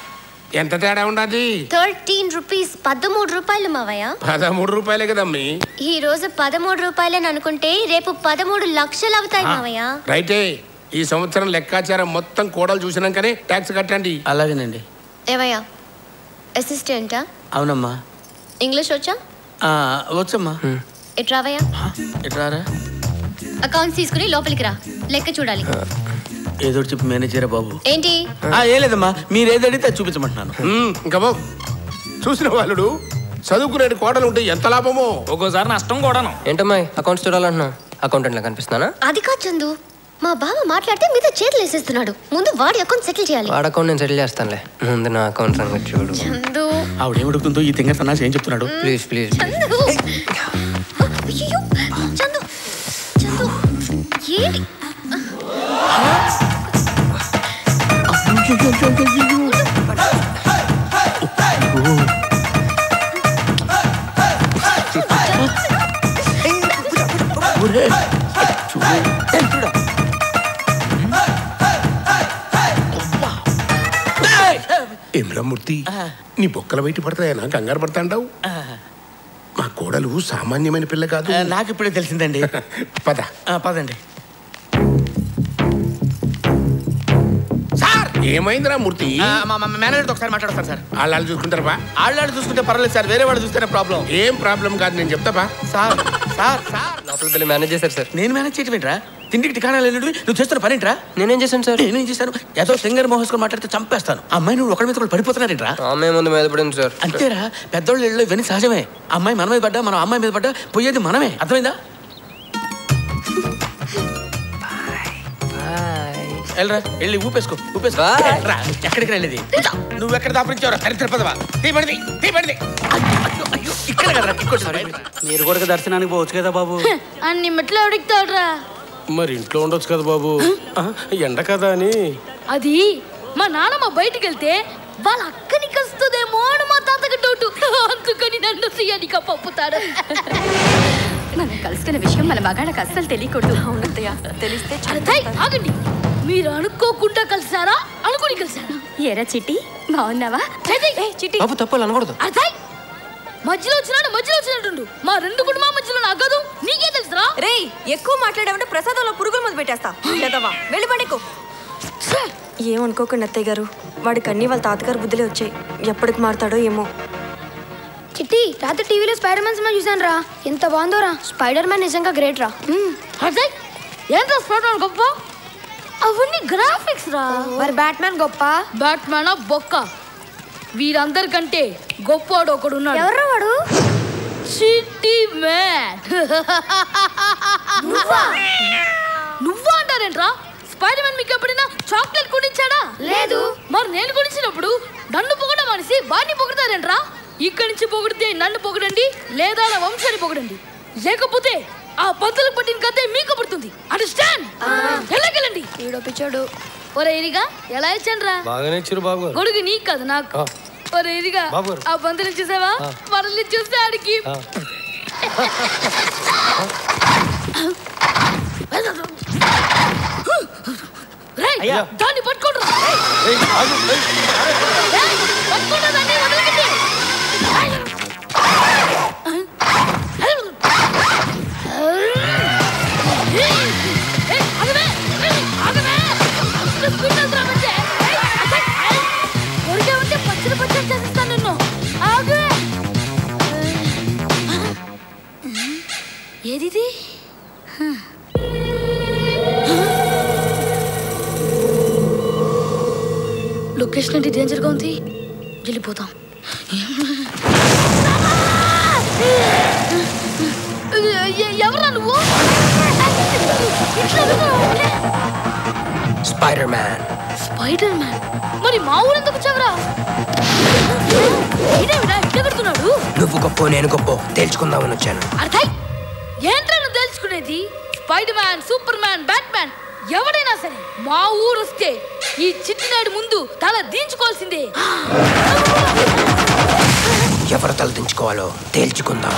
ఎంత తేడా ఉండదు? థర్టీన్ రూపీస్ పదమూడు రూపాయలు మావయ్య. పదమూడు రూపాయలే కదమ్మీ. ఈ రోజు పదమూడు రూపాయలని అనుకుంటే రేపు పదమూడు లక్షలు అవుతాయి మావయ్య. రైటే. ఈ సంవత్సరం లెక్కాచారం మొత్తం కోడలు చూసినాకనే ట్యాక్స్ కట్టండి. అలాగేనండి. ఏవయ్యా అసిస్టెంటా? అవునమ్మా. ఇంగ్లీష్ వచ్చా? వచ్చమ్మా. ఎట్రావయ్యా? ఎట్రారా? అకౌంట్స్ తీసుకుని లోపలికి రా, లెక్క చూడాలి. ఏదో చెప్పి మేనేజరా బాబు. ఏంటి? ఏం లేదమ్మా, మీరు ఏది అడిగితే చూపించమంటున్నాను. ఇంకా బాబు చూసిన వాళ్ళు చదువుకునే కోడలు ఉంటే ఎంత లాభమో, ఒక్కోసారి నష్టం కూడాను. ఏంటమ్మా అకౌంట్స్ చూడాలంటున్నా? అకౌంటెంట్ లా కనిపిస్తున్నానా? అది కాదు చందు, మా బావ మాట్లాడితే మీద చేతులు వేసేస్తున్నాడు. ముందు వాడి అకౌంట్ సెటిల్ చేయాలి. వాడి అకౌంట్ నేను సెటిల్ చేస్తానులే, ముందు నా అకౌంట్ సంగతి చూడు. చందు ఆవిడ ఏమడుగుతుందో ఈ తింగ సన్నాసి ఏం చెప్తున్నాడు? Please please. చందు అయ్యో చందు చందు ఏంటి? ఏమ్రామూర్తి, నీ బొక్కల బయట పడతాయనా కంగారు పడతా అంటావు? మా కోడలు సామాన్యమైన పిల్ల కాదు. నాకు ఇప్పుడే తెలిసిందండి. పద పదండి. సార్ ఏమైందిరా మూర్తి? మేనేజర్తో ఒకసారి మాట్లాడతాను సార్. వాళ్ళు చూసుకుంటారా? వాళ్ళు చూసుకుంటే పర్వాలేదు సార్, వేరే వాళ్ళు చూస్తేనే ప్రాబ్లం. ఏం ప్రాబ్లం కాదు, నేను చెప్తాపా. సార్ సార్ సార్ లోపల వెళ్ళి మేనేజ్ చేశారు సార్. నేను మేనేజ్ చేయటం ఏంట్రా? తిండికి టికాణాలు వెళ్ళి నువ్వు చేస్తున్న పని ఏంట్రా? నేనేం చేశాను సార్? నేనేం చేశాను? ఏదో సింగర్ మోహస్కొని మాట్లాడితే చంపేస్తాను. అమ్మాయి నువ్వు ఒకరి మీద కూడా పడిపోతున్నారేంట్రా? అమ్మాయి ముందు మీద పడింది సార్. అంతేరా, పెద్దోళ్ళు ఇళ్ళు ఇవన్నీ సహజమే. అమ్మాయి మన మీద పడ్డా, మనం అమ్మాయి మీద పడ్డా పోయేది మనమే. అర్థమైందా? వెళ్ళరా, వెళ్ళి ఊపేసుకో ఊపేసుకో. ఎక్కడికి వెళ్ళేది? నువ్వు ఎక్కడ దాపరించావు? చరిత్ర పదవా తీపడిది తీపడిది. ఇక్కడ కదా మీరు కూడా దర్శనానికి పోవచ్చు కదా బాబు. అన్ని మెట్లు అడుగుతాడురా. మరి ఇంట్లో ఉండొచ్చు కదా బాబు, ఎండ కదా అని. అది మా నాన్నమ్మ బయటికి వెళ్తే వాళ్ళ అక్కని కస్తుందేమో అని మా తాతకి డౌట్. అందుకని నన్ను సీయానిక పంపుతాడు. మనం కలుసుకున్న విషయం మన మగాళ్ళకి అస్సలు తెలియకూడదు. అవునత్తయ్య, తెలిస్తే ఆగండి, మీరు అనుకోకుండా కలిసారా అనుకుని కలిసారా? ఏరా చిట్టి, బాగున్నావా? చిట్టి బాబు తప్పులు అనకూడదు. అర్థాయ్ మధ్యలో వచ్చినాడు మధ్యలో వచ్చినట్టుండు. మా రెండు కుటుంబం మధ్యలో నాకు కాదు, నీకే తెలుసురా? రే ఎక్కువ మాట్లాడామంటే ప్రసాదంలో పురుగుల మందు పెట్టేస్తా. లేదవా వెళ్ళి పడేకో. ఏమనుకోకండి అత్తయ్య గారు, వాడికి అన్ని వాళ్ళ తాతగారు బుద్ధులే వచ్చాయి. ఎప్పటికి మారుతాడో ఏమో. చిట్టి, రాత్రి టీవీలో స్పైడర్ మ్యాన్ సినిమా చూసాను రా, ఎంత బాగుందోరా. స్పైడర్ మ్యాన్ నిజంగా గ్రేట్ రా. అర్థాయ్ ఏంట్రా స్పైడర్ మ్యాన్ గొప్ప? అవన్నీ గ్రాఫిక్స్ రా. మరి బ్యాట్ మ్యాన్ గొప్ప? బ్యాట్ మ్యాన్ బొక్క. వీరందరికంటే గొప్పవాడు ఒకడు ఉన్నాడు. ఎవరు వాడు? చిట్టి మ్యాన్. నువ్వా అంటారేంట్రా? స్పైడర్ మ్యాన్ మీకు ఎప్పుడైనా చాక్లెట్ కొనిచ్చాడా? లేదు. మరి నేను కొనిచ్చినప్పుడు నన్ను పొగడం మనిషి వాడిని పొగుడతారేంట్రా? ఇక్కడి నుంచి పొగిడితే నన్ను పొగడండి, లేదా నా వంశాన్ని పొగడండి. లేకపోతే ఆ పంతులకు పట్టిన కథే మీకు పడుతుంది. అండర్స్టాండ్? ఎలాగెళ్ళండి. వీడో పిచ్చోడు. ఒరే ఇరిగా ఎలా ఇచ్చాను రా? బాగానే ఇచ్చారు బాబు. గొడుగు నీకు కాదు నాకు. ఒరే ఇరిగా ఆ పంతులు చూసావా? మనల్ని చూస్తే ఆడికి దాన్ని పట్టుకోండి. పట్టుకోండి దాన్ని, వదలకండి. ఏది లొకేషన్ అంటే డేంజర్గా ఉంది, వెళ్ళిపోతాం. ఎవరా నువ్వు? Spider Man. Spider Man? మరి మా ఊరు ఎందుకు వచ్చావరా? ఎక్కడుతున్నాడు? నువ్వు గొప్ప నేను గొప్ప తేల్చుకుందామని వచ్చాను. అర్థాయ్ ఏంట్రా నువ్వు తెలుసుకునేది? Spider Man, Superman, Batman ఎవడైనా సరే మా ఊరు వస్తే ఈ చిట్టినాడు ముందు తల దించుకోవాల్సిందే. ఎవరు తల దించుకోవాలో తేల్చుకుందాం.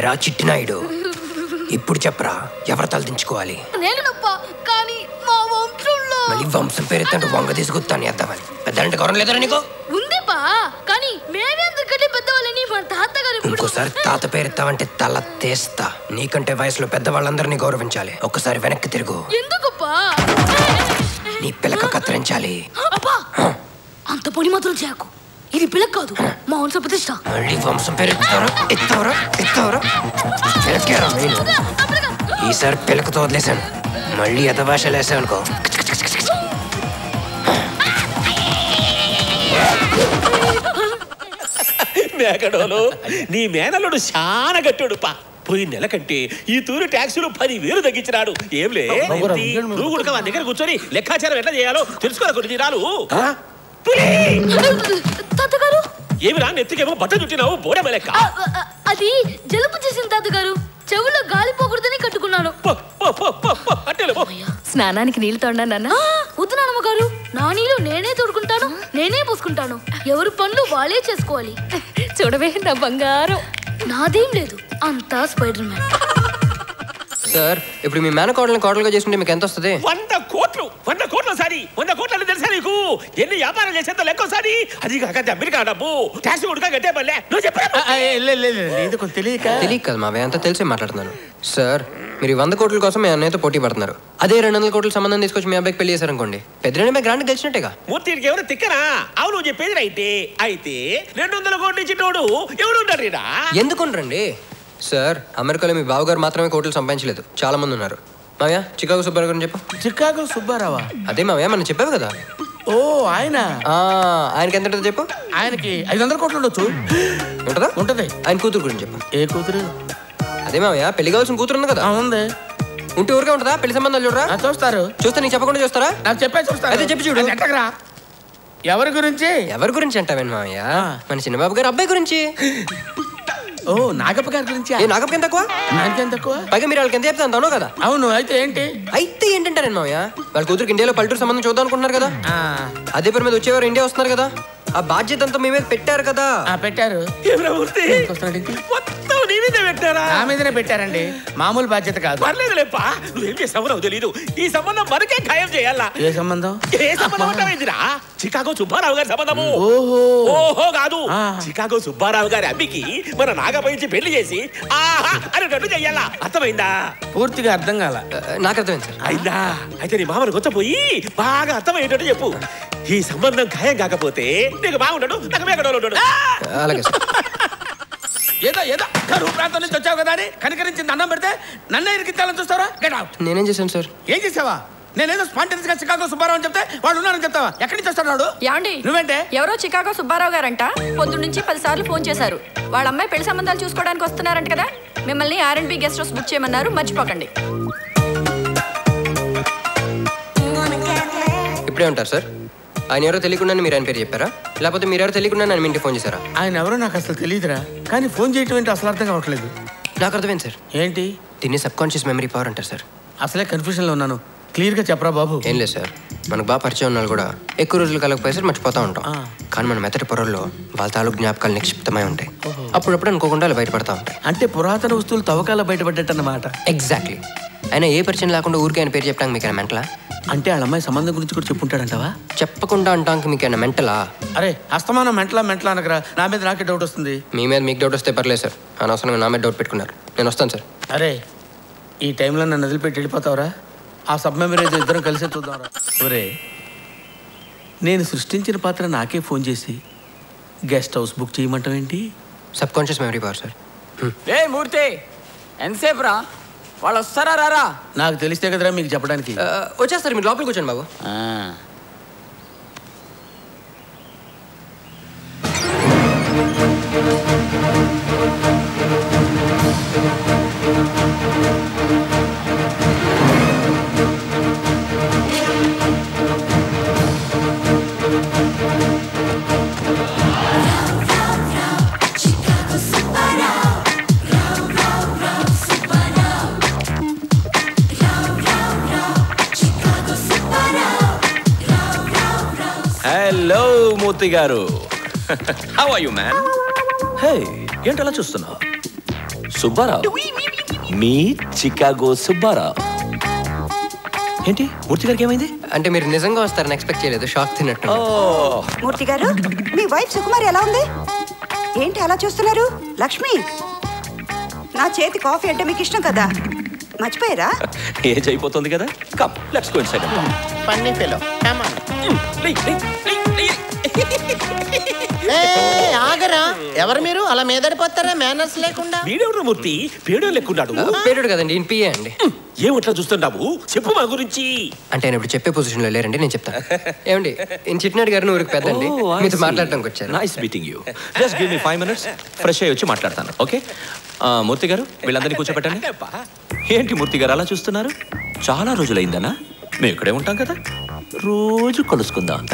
ఎరా చిట్టినాయుడు, ఇప్పుడు చెప్పరా ఎవరు తల దించుకోవాలి? నేను తప్ప కానీ మా వంశంలో మళ్ళీ వంశం పేరెత్తంటూ వంగ తీసుకొస్తాను ఎద్దామని పెద్దంటే గౌరవం లేదరా నీకు? ఉంది బా, కానీ మేమే అందరికంటే పెద్దవాళ్ళని మా తాతగారు ఎప్పుడు- ఇంకోసారి తాత పేరెత్తావంటే తల తీస్తా. నీకంటే వయసులో పెద్దవాళ్ళందరినీ గౌరవించాలి. ఒక్కసారి వెనక్కి తిరుగు. ఎందుకప్పా? నీ పిల్లక కత్తిరించాలి. అబ్బా అంత పొడి మాత్రం చేయకు, ఇది పిల్లక కాదు మా వంశ ప్రతిష్ట. మళ్ళీ వంశం పేరు ఎత్తావరా ఎత్తావరా ఎత్తావరా పిలకేరా నేను. ఈసారి పిలకతో వదిలేశాను, మళ్ళీ ఎదభాషలు వేసావనుకో. మేకడోలు నీ మేనల్లుడు చాలా గట్టాడు పా. పోయి నెల కంటే ఈ తూరు ట్యాక్సీలు పది వేలు తగ్గించినాడు. ఏంలే నువ్వు కూడా మన దగ్గర కూర్చొని లెక్కాచారం ఎట్లా చేయాలో తెలుసుకోవాలి. కొన్ని దినాలు తాతగారు ఏమిరా నెత్తికేమో బట్ట చుట్టినావు బోడె లెక్క. అది జలుబు చేసిన తాతగారు, చెవులో గాలి పోకూడదని కట్టుకున్నాను. స్నానానికి నీళ్ళు తోడానన్న వద్దు నాన్నమ్మ గారు, నా నీళ్ళు నేనే తోడుకుంటాను, నేనే పోసుకుంటాను. ఎవరి పనులు వాళ్ళే చేసుకోవాలి. చూడవే నా బంగారం. నాదేం లేదు, అంతా స్పైడర్ మ్యాన్. సార్ ఇప్పుడు మీ మేనకోడల్ని కోడలుగా చేసుకుంటే మీకు ఎంత వస్తుంది? వంద కోట్లు వంద కోట్ల సారి వంద కోట్లని తెలుసా నీకు? ఎన్ని వ్యాపారం చేసేంత లెక్క సారి. అది కాక అమెరికా డబ్బు ట్యాక్సీ ఉడక గట్టే పల్లె. నువ్వు చెప్పా తెలియక తెలియక కదా మావే, అంతా తెలిసే మాట్లాడుతున్నాను. సార్ మీరు వంద కోట్ల కోసం మీ అన్నయ్యతో పోటీ పడుతున్నారు. అదే రెండు వందల కోట్ల సంబంధం తీసుకొచ్చి మీ అబ్బాయికి పెళ్లి చేశారనుకోండి, పెద్దనే మీ గ్రాండ్ గెలిచినట్టేగా. మూర్తికి ఎవరు తిక్కనా? అవును నువ్వు చెప్పేది అయితే అయితే రెండు వందల కోట్లు ఇచ్చినోడు ఎవడు ఉంటాడు? ఎందుకుంటారండి సార్? అమెరికాలో మీ బావగారు మాత్రమే కోట్లు సంపాదించలేదు, చాలా మంది ఉన్నారు. మావయ్య చికాగో సుబ్బారావు గురించి చెప్పు. చికాగో సుబ్బారావా? అదే మావయ్య మనం చెప్పావు కదా. ఓ ఆయన ఆయనకి ఎంత ఉంటుందో చెప్పు. ఆయనకి ఐదు వందల కోట్లు ఉండొచ్చు. ఉంటుందా? ఉంటది. ఆయన కూతురు గురించి చెప్పు. ఏ కూతురు? అదే మావయ్య పెళ్లి కావాల్సిన కూతురు ఉంది కదా. ఉంది. ఉంటే ఊరికే ఉంటుందా? పెళ్లి సంబంధాలు చూడరా? చూస్తారు. చూస్తే నీకు చెప్పకుండా చూస్తారా? నాకు చెప్పే చూస్తారు. అదే చెప్పి చూడు. ఎవరి గురించి? ఎవరి గురించి అంటావేంటి మావయ్య? మన చిన్నబాబు గారు అబ్బాయి గురించి. ఓ నాగప్ప గారి గురించి. ఏ నాగప్పకి ఎంత తక్కువ? నాకేం తక్కువ? పైగా మీరు వాళ్ళకి ఎంత చెప్తే అంత అవును కదా. అవును. అయితే ఏంటి? అయితే ఏంటంటారండి మావయ్య, వాళ్ళ కూతురికి ఇండియాలో పల్లెటూరు సంబంధం చూద్దాం అనుకుంటున్నారు కదా. అదే పేరు మీద వచ్చేవారు ఇండియా వస్తున్నారు కదా. ఆ బాధ్యత అంతా మీ మీద పెట్టారు కదా. పెట్టారు. మొత్తం నీ మీద పెట్టారా? నా మీదనే పెట్టారండి. మామూలు బాధ్యత కాదు. పర్లేదు లేపా, నువ్వేం చేస్తావో నాకు తెలీదు. ఈ సంబంధం మనకే ఖాయం చేయాలా. ఏ సంబంధం? ఏ సంబంధం అంటావేందిరా? చికాగో సుబ్బారావు గారి సంబంధము. ఓహో ఓహో కాదు, చికాగో సుబ్బారావు గారి అబ్బికి మన నాగపైంచి పెళ్లి చేసి ఆహా అనేటట్టు చెయ్యాలా. అర్థమైందా? పూర్తిగా అర్థం కాల. నాకు అర్థమైంది సార్. అయిందా? అయితే నీ మామను కొత్తపోయి బాగా అర్థమయ్యేటట్టు చెప్పు. ఈ సంబంధం ఖాయం కాకపోతే నీకు బాగుంటాడు, నాకు మేకడోలు ఉంటాడు. అలాగే సార్. ఏదో ఏదో కరువు ప్రాంతం నుంచి వచ్చావు కదా అని కనికరించి దండం పెడితే నన్నే ఇరికించాలని చూస్తారా? Get out. నేనేం చేశాను సార్? ఏం చేసావా? నేనేదో స్పాంటేనియస్ గా చికాగో సుబ్బారావు అని చెప్తే వాళ్ళు ఉన్నారని చెప్తావా? ఎక్కడి నుంచి వస్తాడు వాడు? యాండి నువ్వేంటే? ఎవరో చికాగో సుబ్బారావు గారంట పొద్దున్న నుంచి పది సార్లు ఫోన్ చేశారు. వాళ్ళ అమ్మాయి పెళ్లి సంబంధాలు చూసుకోవడానికి వస్తున్నారంట కదా. మిమ్మల్ని R and B guest house book చేయమన్నారు, మర్చిపోకండి. ఇప్పుడే ఉంటారు సార్? ఆయన ఎవరో తెలియకుండా మీరు ఆయన పేరు చెప్పారా, లేకపోతే మీరు ఎవరో తెలియకుండా నన్ను మీ ఇంటికి ఫోన్ చేశారా? ఆయన ఎవరో నాకు అసలు తెలియదురా, కానీ ఫోన్ చేయటం ఏంటి అసలు అర్థం కావట్లేదు. నాకు అర్థమైంది సార్. ఏంటి? దీన్ని సబ్ కాన్షియస్ మెమరీ పవర్ అంటారు సార్. అసలే కన్ఫ్యూజన్లో ఉన్నాను, క్లియర్గా చెప్పరా బాబు. ఏం లేదు సార్, మనకు బాగా పరిచయం ఉన్న కూడా ఎక్కువ రోజులు కలగపోయి సార్ మర్చిపోతూ ఉంటాం. కానీ మన మెత్తటి పొరల్లో వాళ్ళ తాలూకు జ్ఞాపకాలు నిక్షిప్తమై ఉంటాయి. అప్పుడప్పుడు అనుకోకుండా అలా బయటపడతా ఉంటాయి. అంటే పురాతన వస్తువులు తవ్వకాల బయటపడ్డట్టు అన్నమాట. ఎగ్జాక్ట్లీ. అయినా ఏ పరిచయం లేకుండా ఊరికే ఆయన పేరు చెప్పడానికి మీకు మెంటలా? అంటే వాళ్ళ అమ్మాయి సంబంధం గురించి కూడా చెప్పుంటాడంటావా? చెప్పకుండా అంటానికి మీకు మెంటలా? అరే అస్తమానం మెంటలా మెంటలా అనకరా, నా మీద నాకే డౌట్ వస్తుంది. మీ మీద మీకు డౌట్ వస్తే పర్లేదు సార్, అనవసరంగా నా మీద డౌట్ పెట్టుకున్నారు. నేను వస్తాను సార్. అరే ఈ టైంలో నన్ను వదిలిపెట్టి వెళ్ళిపోతావురా? ఆ సబ్ మెమరీ ఇద్దరం కలిసే చూద్దాంరా. ఒరే నేను సృష్టించిన పాత్ర నాకే ఫోన్ చేసి గెస్ట్ హౌస్ బుక్ చేయమంటావు ఏంటి? Subconscious memory power sir. ఏ మూర్తి ఎంతసేపు రా? వాళ్ళు వస్తారా రారా? నాకు తెలిస్తే కదరా మీకు చెప్పడానికి. వచ్చేస్తారు, మీరు లోపలికి కూర్చోండి బాబు. Hello Murthy garu, how are you man? Hey ఏంటలా చూస్తున్నావు? సుబ్బారావు మీ చికాగో సుబ్బారావు. ఏంటి మూర్తి గారికి ఏమైంది? అంటే మీరు నిజంగా వస్తారని ఎక్స్పెక్ట్ చేయలేదు, షాక్ తిన్నట్టు. మూర్తి గారు, మీ వైఫ్ సుకుమారి ఎలా ఉంది? ఏంటి అలా చూస్తున్నారు? లక్ష్మి, నా చేతి కాఫీ అంటే మీకు ఇష్టం కదా, మర్చిపోయారా? ఏజ్ అయిపోతుంది కదా. Come let's go inside. పన్నీ పిలో కమ్ ఆన్. ఆగరా, ఎవరు మీరు అలా మీదడిపోతారా మేనర్స్ లేకుండా? వీడెవరు మూర్తి? పేడు లెక్కున్నాడు. పేడు కదండి, ఇన్ పిఏ అండి. ఏమిట్లా చూస్తున్నావు? చెప్పు మా గురించి. అంటే ఆయన ఇప్పుడు చెప్పే పొజిషన్ లో లేరండి, నేను చెప్తాను. ఏమండి, ఈయన చిట్టినాడు గారిని ఊరికి పెద్దండి, మీతో మాట్లాడడానికి వచ్చాను. Nice meeting you. Just give me five minutes, fresh అయ్యి వచ్చి మాట్లాడతాను. ఓకే మూర్తి గారు, వీళ్ళందరినీ కూర్చోబెట్టండి. ఏంటి మూర్తి గారు అలా చూస్తున్నారు? చాలా రోజులైందనా? మేము ఇక్కడే ఉంటాం కదా, రోజు కలుసుకుందాం.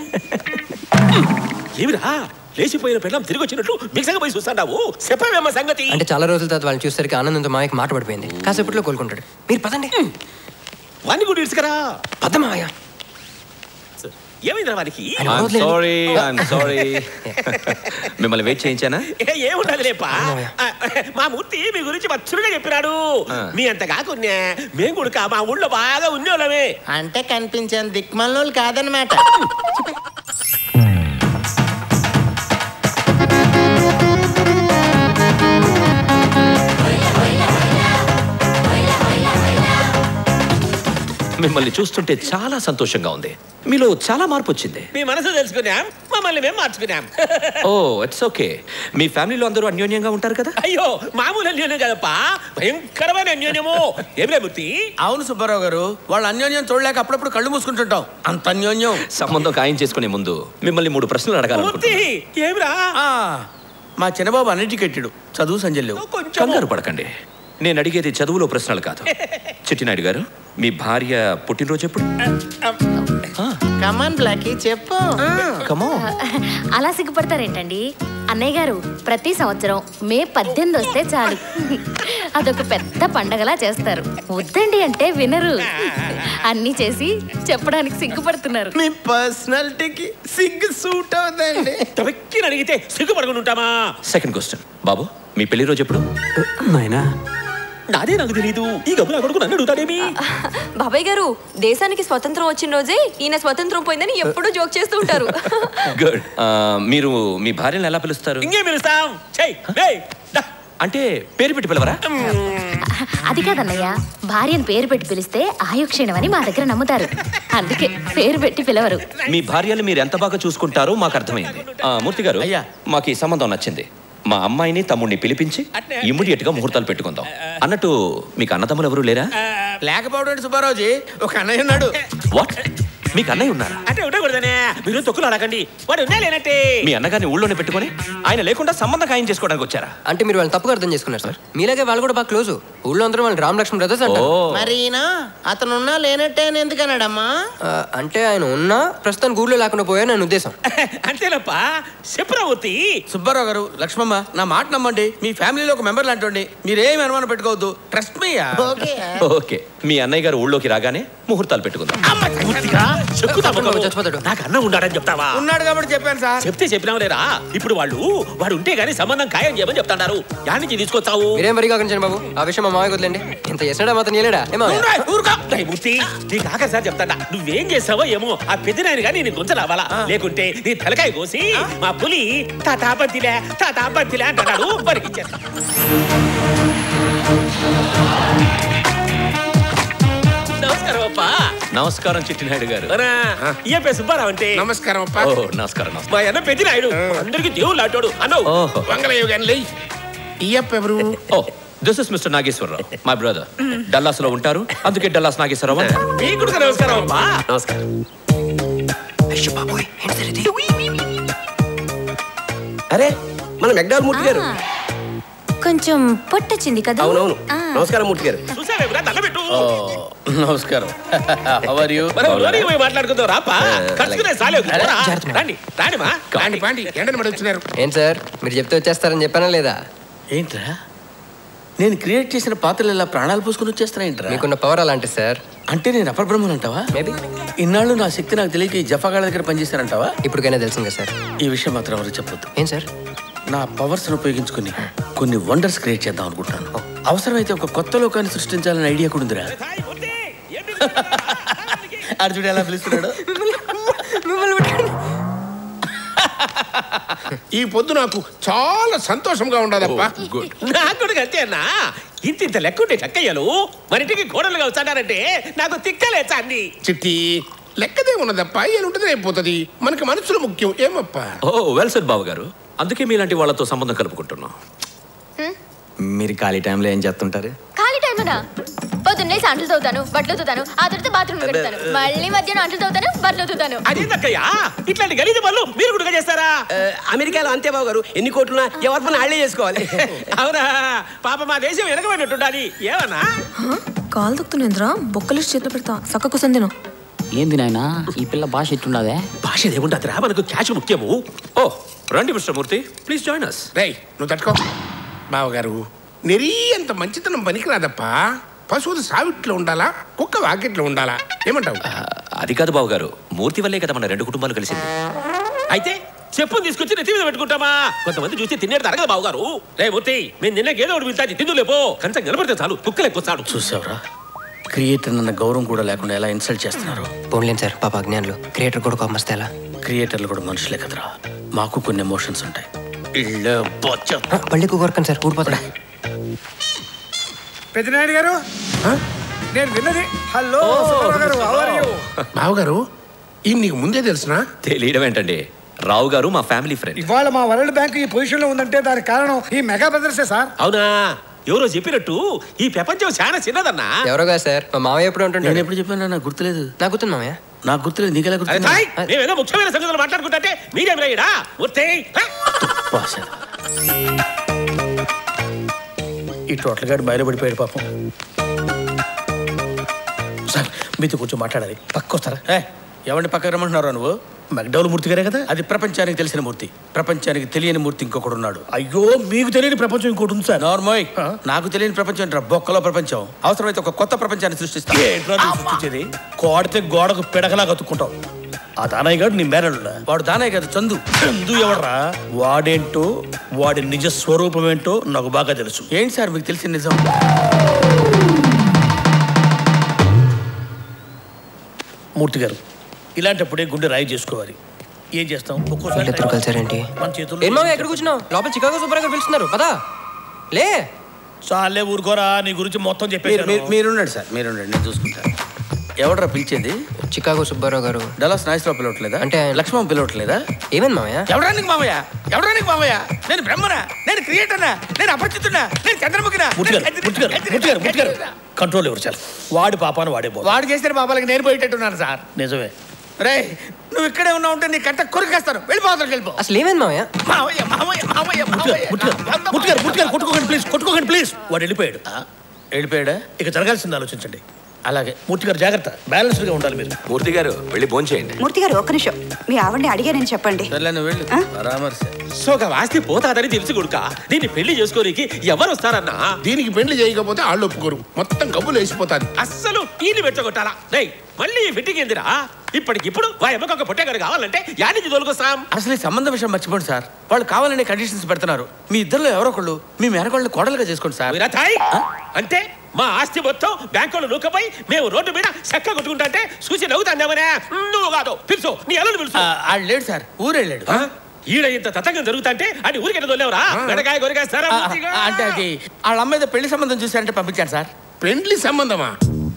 ఏమిరా లేచిపోయిన పిల్లం తిరిగి వచ్చినట్లు మిక్సగా పోయి చూస్తున్నావు? చెప్పవేమ్మ సంగతి? అంటే చాలా రోజుల తర్వాత వాళ్ళని చూసరికి ఆనందంతో మాయకి మాట పడిపోయింది. కాసేపట్లో కోలుకుంటాడు. మీరు పదండి. వాడిని కూడా ఇసుకరా. పదమాయ. ఏమైందిరా వారికి? సారీ ఐఎమ్ సారీ మిమ్మల్ని వెయిట్ చేయించానా? ఏముండదు లేపా, మా మూర్తి మీ గురించి మచ్చురుగా చెప్పినాడు. మీ అంత కాకున్నా మేము కూడా మా ఊళ్ళో బాగా ఉన్నోళ్ళమే. అంటే కనిపించాను దిక్మల్లోళ్ళు కాదనమాట. మిమ్మల్ని చూస్తుంటే చాలా సంతోషంగా ఉంది. మీలో చాలా మార్పు వచ్చింది. మీ మనసు తెలుసుకున్నాం, మమ్మల్ని మేము మార్చుకున్నాం. Oh it's okay. మీ ఫ్యామిలీలో అందరూ అన్యోన్యంగా ఉంటారు కదా? అయ్యో మామూలు అన్యోన్యం కదప్పా, భయంకరమైన అన్యోన్యము. ఏమిలే మూర్తి? అవును సుబ్బారావు గారు, వాళ్ళ అన్యోన్యం చూడలేక అప్పుడప్పుడు కళ్ళు మూసుకుంటుంటాం, అంత అన్యోన్యం. సంబంధం ఖాయం చేసుకునే ముందు మిమ్మల్ని మూడు ప్రశ్నలు అడగాలనుకుంటున్నాను. ఏమిరా? మా చిన్నబాబు అన్ఎడ్యుకేటెడ్, చదువు సంజయ్ లేవు. కంగారు పడకండి, నేను అడిగేది చదువులో ప్రశ్నలు కాదు. చిట్టినాయుడు గారు, మీ భార్య పుట్టినరోజు ఎప్పుడు? కమాన్ బ్లాకీ చెప్పు. అలా సిగ్గుపడతారేంటండి అన్నయ్య గారు? ప్రతి సంవత్సరం మే పద్దెనిమిది వస్తే చాలు, అదొక పెద్ద పండగలా చేస్తారు. వద్దండి అంటే వినరు. అన్ని చేసి చెప్పడానికి సిగ్గుపడుతున్నారు. మీ పర్సనాలిటీకి సిగ్గు సూట్ అవుతుందండి. తవెక్కి అడిగితే సిగ్గుపడకుండా ఉంటామా? సెకండ్ క్వశ్చన్, బాబు మీ పెళ్లి రోజు ఎప్పుడు? నాయనా నాదే నాకు తెలీదు, ఈ గబులా కొడుకు నన్ను అడుగుతాడేమి? బాబాయ్ గారు, దేశానికి స్వతంత్రం వచ్చిన రోజే ఈయన స్వతంత్రం పోయిందని ఎప్పుడూ జోక్ చేస్తూ ఉంటారు. గుడ్. మీరు మీ భార్యను ఎలా పిలుస్తారు? ఇంకేం పిలుస్తాం? అంటే పేరు పెట్టి పిలవరా? అది కాదన్నయ్య, భార్యను పేరు పెట్టి పిలిస్తే ఆయుక్షీణం అని మా దగ్గర నమ్ముతారు, అందుకే పేరు పెట్టి పిలవరు. మీ భార్యలు మీరు ఎంత బాగా చూసుకుంటారో మాకు అర్థమైంది. మూర్తి గారు, మాకు ఈ సంబంధం నచ్చింది. మా అమ్మాయిని తమ్ముడిని పిలిపించి ఇమ్మీడియట్ గా ముహూర్తాలు పెట్టుకుందాం. అన్నట్టు మీకు అన్నదమ్ములు ఎవరు లేరా? లేకపోవడం సుబ్బారావుజీ, ఒక అన్నయ్య ఉన్నాడు. వాట్? మీకు అన్నయ్య ఉన్నారా? అంటే ఉండకూడదనే మీరు తొక్కులు అడగండి, వాడు ఉన్నా లేనట్టే. మీ అన్నగారిని ఊళ్ళోనే పెట్టుకొని ఆయన లేకుండా సంబంధం ఖాయం చేసుకోవడానికి వచ్చారా? అంటే మీరు వాళ్ళని తప్పుగా అర్థం చేసుకున్నారు సార్. మీలాగే వాళ్ళు కూడా బాగా క్లోజ్. ఊళ్ళో అందరూ వాళ్ళు రామ్ లక్ష్మణ్ బ్రదర్స్ అంటారు. మరి ఈయన అతను ఉన్నా లేనట్టే అని ఎందుకన్నాడమ్మా? అంటే ఆయన ఉన్నా ప్రస్తుతానికి ఊళ్ళో లేకుండా పోయా నేను ఉద్దేశం. అంతేనప్పా. చెప్పరావుతి. సుబ్బారావు గారు, లక్ష్మమ్మ, నా మాట నమ్మండి. మీ ఫ్యామిలీలో ఒక మెంబర్ లాంటి మీరేమి అనుమానం పెట్టుకోవద్దు. Trust me. ఓకే, మీ అన్నయ్య గారు ఊళ్ళోకి రాగానే ముహూర్తాలు పెట్టుకుందాం. చచ్చిపోతాడు. నాకు అన్న ఉన్నాడని చెప్తావా? ఉన్నాడు కాబట్టి చెప్పాను సార్. చెప్తే చెప్పినావు లేరా? ఇప్పుడు వాళ్ళు వాడు ఉంటే గానీ సంబంధం ఖాయం చేయమని చెప్తాడారు. యాడ్ నుంచి తీసుకొచ్చావు? మీరేం మరీ కాకండి బాబు, ఆ విషయం మా మామయ్య వదిలేండి. ఇంత చేసినాడా మాత్రం నీలేడా? మూర్తి, నీకు ఆక సార్ చెప్తాడా, నువ్వేం చేసావో ఏమో. ఆ పెద్దనాయన గానీ నీ గుంజ రావాలా, లేకుంటే నీ తలకాయ కోసి మా పులి తాతా బంతిలే తాతా బంతిలే అంటున్నాడు. పరికిచ్చేస్తా. నమస్కారం అప్పా. నమస్కారం చిట్టినాయుడు గారు. ఏ పే సుబ్బారావు అంటే. నమస్కారం అప్ప. ఓ నమస్కారం. మా అన్న పెద్దినాయుడు, అందరికి దేవుళ్ళు ఆటోడు అన్నావు. వంగలేవు కానీ ఇయ్యప్ప ఎవరు? Oh this is mister Nageswara Rao, my brother. Dallas లో ఉంటారు, అందుకే డల్లాస్ నాగేశ్వరరావు. మీకు కూడా నమస్కారం అమ్మా. నమస్కారం. అరే మన మెక్డాల్ మూర్తి గారు. కొంచెం పొట్టొచ్చింది కదా? అవునవును. నమస్కారం మూర్తి గారు. నమస్కారం. How are you? మాట్లాడుకుందాం రాపా. కలుసుకునే సాలే. రండి రండి మా పాండి పాండి ఎండని పడి వచ్చినారు. ఏం సార్, మీరు చెప్తే వచ్చేస్తారని చెప్పానా లేదా? ఏంట్రా, నేను క్రియేట్ చేసిన పాత్రలు ఇలా ప్రాణాలు పూసుకుని వచ్చేస్తారా ఏంట్రా? మీకున్న పవర్ అలాంటి సార్. అంటే నేను అపరబ్రహ్మను అంటావా? మేబీ. ఇన్నాళ్ళు నా శక్తి నాకు తెలియక ఈ జఫాగాళ్ళ దగ్గర పనిచేస్తానంటావా? ఇప్పటికైనా తెలిసిందా సార్? ఈ విషయం మాత్రం ఎవరు చెప్పొద్దు. ఏం సార్? నా పవర్స్ను ఉపయోగించుకుని కొన్ని వండర్స్ క్రియేట్ చేద్దాం అనుకుంటాను. అవసరమైతే ఒక కొత్త లోకాన్ని సృష్టించాలనే ఐడియా కూడా ఉందిరా. అర్జుడు ఎలా పిలుస్తున్నాడు? ఈ పొద్దు నాకు చాలా సంతోషంగా ఉండదప్ప. నాకు కూడా అంతే అన్నా. ఇంత ఇంత లెక్కుంటే చక్కయ్యలు మన ఇంటికి కోడలుగా వచ్చాడారంటే నాకు తిక్కలేచా అన్ని. చిట్టి లెక్కదే ఉన్నదప్ప, ఏలుంటది అయిపోతుంది. మనకి మనుషులు ముఖ్యం ఏమప్ప. ఓ వెల్ సెడ్ బావ గారు. అందుకే మీలాంటి వాళ్ళతో సంబంధం కలుపుకుంటున్నాం. మీరు ఖాళీ టైంలో ఏం చేస్తుంటారు? ఖాళీ టైమేనా? పొద్దున్నే అంట్లు తవ్వుతాను, బట్టలు తవ్వుతాను, ఆ తర్వాత బాత్రూమ్ కడతాను, మళ్ళీ మధ్యాహ్నం అంట్లు తవ్వుతాను, బట్టలు తవ్వుతాను. అదేందక్కయ్యా ఇట్లాంటి గలీజ పనులు మీరు కూడా చేస్తారా? అమెరికాలో అంతే బాబు గారు, ఎన్ని కోట్లున్నా ఎవరి పని ఆళ్లే చేసుకోవాలి. అవునా? పాప మా దేశం వెనకబడినట్టుండాలి. ఏమన్నా కాలు దుక్కుతుందిరా, బొక్కలిసి చేతులు పెడతా సక్క కుసందిను. ఏంది నాయనా ఈ పిల్ల భాష ఎట్టుండదే? భాష ఏముంటుందిరా, మనకు క్యాష్ ముఖ్యము. ఓ రండి mister Murthy, please join us. రేయ్ నువ్వు తట్టుకో. బావగారు నెరీ అంత మంచితనం పనికిరాదప్ప. పశువులు సావిట్లో ఉండాలా, కుక్క వాకిట్లో ఉండాలా? ఏమంటావు? అది కాదు బావ గారు, మూర్తి వల్లే కదా మన రెండు కుటుంబాలు కలిసింది. అయితే చెప్పులు తీసుకొచ్చి నెత్తి మీద పెట్టుకుంటామా? కొంతమంది చూస్తే తినేది తరగదు బావు గారు. రే మూర్తి, మేము నిన్న ఏదో ఒకటి పిలుతాది తిందులేపో. కంచం నిలబడితే చాలు కుక్కలు ఎక్కువస్తాడు. చూసావరా, క్రియేటర్ అన్న గౌరవం కూడా లేకుండా ఎలా ఇన్సల్ట్ చేస్తున్నారు. పోన్లేను సార్, పాప అజ్ఞానులు. క్రియేటర్ కూడా కొమ్మస్తే ఎలా? క్రియేటర్లు కూడా మనుషులే కదరా, మాకు కొన్ని ఎమోషన్స్ ఉంటాయి. పళ్ళికు కొరకండి సార్, ఊడిపోతాడా? పెద్దనాయుడు గారు, నేను విన్నది. హలో బావగారు, ఈ నీకు ముందే తెలుసునా? తెలియడం ఏంటండి, రావు గారు మా ఫ్యామిలీ ఫ్రెండ్. ఇవాళ మా వరల్డ్ బ్యాంక్ ఈ పొజిషన్ లో ఉందంటే దానికి కారణం ఈ మెగా బ్రదర్సే సార్. అవునా? ఎవరో చెప్పినట్టు ఈ ప్రపంచం చాలా చిన్నదన్నా. ఎవరోగా సార్, మా మామయ్య ఎప్పుడు ఉంటుంటాడు. నేను ఎప్పుడు చెప్పాను? నాకు గుర్తులేదు. నాకు గుర్తుంది మామయ్య. నాకు గుర్తులేదు, నీకెలా గుర్తుంది? మేమేదో ముఖ్యమైన సంగతులు మాట్లాడుకుంటే మీరేం రాయడా? ఈ టోటల్ గాడు బయట పడిపోయాడు పాపం. సార్ మీతో కొంచెం మాట్లాడాలి, పక్క వస్తారా? ఏ ఎవరిని పక్కకు రమ్మంటున్నారా నువ్వు? మెక్డౌల్ మూర్తి గారే కదా. అది ప్రపంచానికి తెలిసిన మూర్తి, ప్రపంచానికి తెలియని మూర్తి ఇంకొకడు ఉన్నాడు. అయ్యో మీకు తెలియని ప్రపంచం ఇంకోటి ఉంది సార్. నార్మల్ నాకు తెలియని ప్రపంచం ఏంట్రా, బొక్కలో ప్రపంచం. అవసరమైతే ఒక కొత్త ప్రపంచాన్ని సృష్టిస్తా. సృష్టించేది కోడితే గోడకు పిడకలా కతుక్కుంటాం. ఆ దానయ్య గారు నీ మేనడు. వాడు దానయ్య గారు చందు. చందు ఎవడరా? వాడేంటో వాడి నిజ స్వరూపం ఏంటో నాకు బాగా తెలుసు. ఏంటి సార్ మీకు తెలిసిన నిజం? మూర్తి గారు, ఇలాంటప్పుడే గుండె రాయి చేసుకోవాలి. ఏం చేస్తాం? ఒక్కోసారి కలిసారేంటి? మన చేతుల్లో ఏం మామయ్య ఎక్కడ కూర్చున్నావు? లోపల చికాగో సూపర్ గారు పిలుస్తున్నారు పదా. లే చాలే ఊరుకోరా, నీ గురించి మొత్తం చెప్పేసి. మీరున్నాడు సార్, మీరున్నాడు, నేను చూసుకుంటాను. ఎవడరా పిలిచేది? చికాగో సుబ్బారావు గారు. డలాస్ నాయిస్రావు పిలవట్లేదా? అంటే లక్ష్మణ్ పిలవట్లేదా? ఏమైంది మామయ్య? ఎవడానికి మామయ్య? ఎవడానికి మామయ్య? నేను బ్రహ్మనా, నేను క్రియేటర్నా, నేను అపరిచితున్నా, నేను చంద్రముఖినా? కంట్రోల్ ఎవరు చాలు. వాడి పాపాను వాడే పో. వాడు చేసిన పాపాలకి నేను పోయేటట్టున్నాను సార్. నిజమే. రే నువ్వు ఇక్కడే ఉన్నావు ఉంటే నీ కట్ట కొరికేస్తాను. వెళ్ళిపోతాను, వెళ్ళిపో. అసలు ఏమైంది మామయ్య? మామయ్య మామయ్య మామయ్య ముట్టుగారు ముట్టుగారు కొట్టుకోకండి ప్లీజ్, కొట్టుకోకండి ప్లీజ్. వాడు వెళ్ళిపోయాడు. వెళ్ళిపోయాడా? ఇక జరగాల్సింది ఆలోచించండి. అలాగే మూర్తి గారు జాగ్రత్త, బ్యాలెన్స్డ్ గా ఉండాలి మీరు. మూర్తి గారు వెళ్ళి భోంచేయండి. చేయండి. మూర్తి గారు ఒక్క నిమిషం, మీ ఆవిడని అడిగానని చెప్పండి. సోగ వాస్తి పోతాదని తెలుసు కొడుక, దీన్ని పెళ్లి చేసుకోనికి ఎవరు వస్తారన్నా? దీనికి పెళ్లి చేయకపోతే వాళ్ళు ఒప్పుకోరు, మొత్తం కబులు వేసిపోతాది. అస్సలు ఈయన పెట్టగొట్టాలా? రేయ్ మళ్ళీ ఫిట్టింగ్ ఏందిరా? ఇప్పటికిప్పుడు వా ఎమ్మకొక పొట్టగారు కావాలంటే యానికి తోలుకొస్తాం. అసలు ఈ సంబంధ విషయం మర్చిపోండి సార్. వాళ్ళు కావాలనే కండిషన్స్ పెడుతున్నారు. మీ ఇద్దరులో ఎవరో ఒకళ్ళు మీ మేనకోళ్ళని కోడలుగా చేసుకోండి సార్. అంటే మా ఆస్తి మొత్తం బ్యాంకులో నూకపై మేము రోడ్డు మీద చక్క కొట్టుకుంటే చూసి నవ్వుతాందేమనే. నువ్వు కాదు పిలుసు, నీ అల్లుడు పిలుసు. ఆడు లేడు సార్, ఊరెళ్ళాడు. ఈడ ఇంత తతంగం జరుగుతుంటే అని ఊరికెట తోలేవరా? గడకాయ గొరికేస్తారా? అంటే అది వాళ్ళ అమ్మాయి ఏదో పెళ్లి సంబంధం చూసారంటే పంపించాను సార్. పెళ్లి సంబంధమా?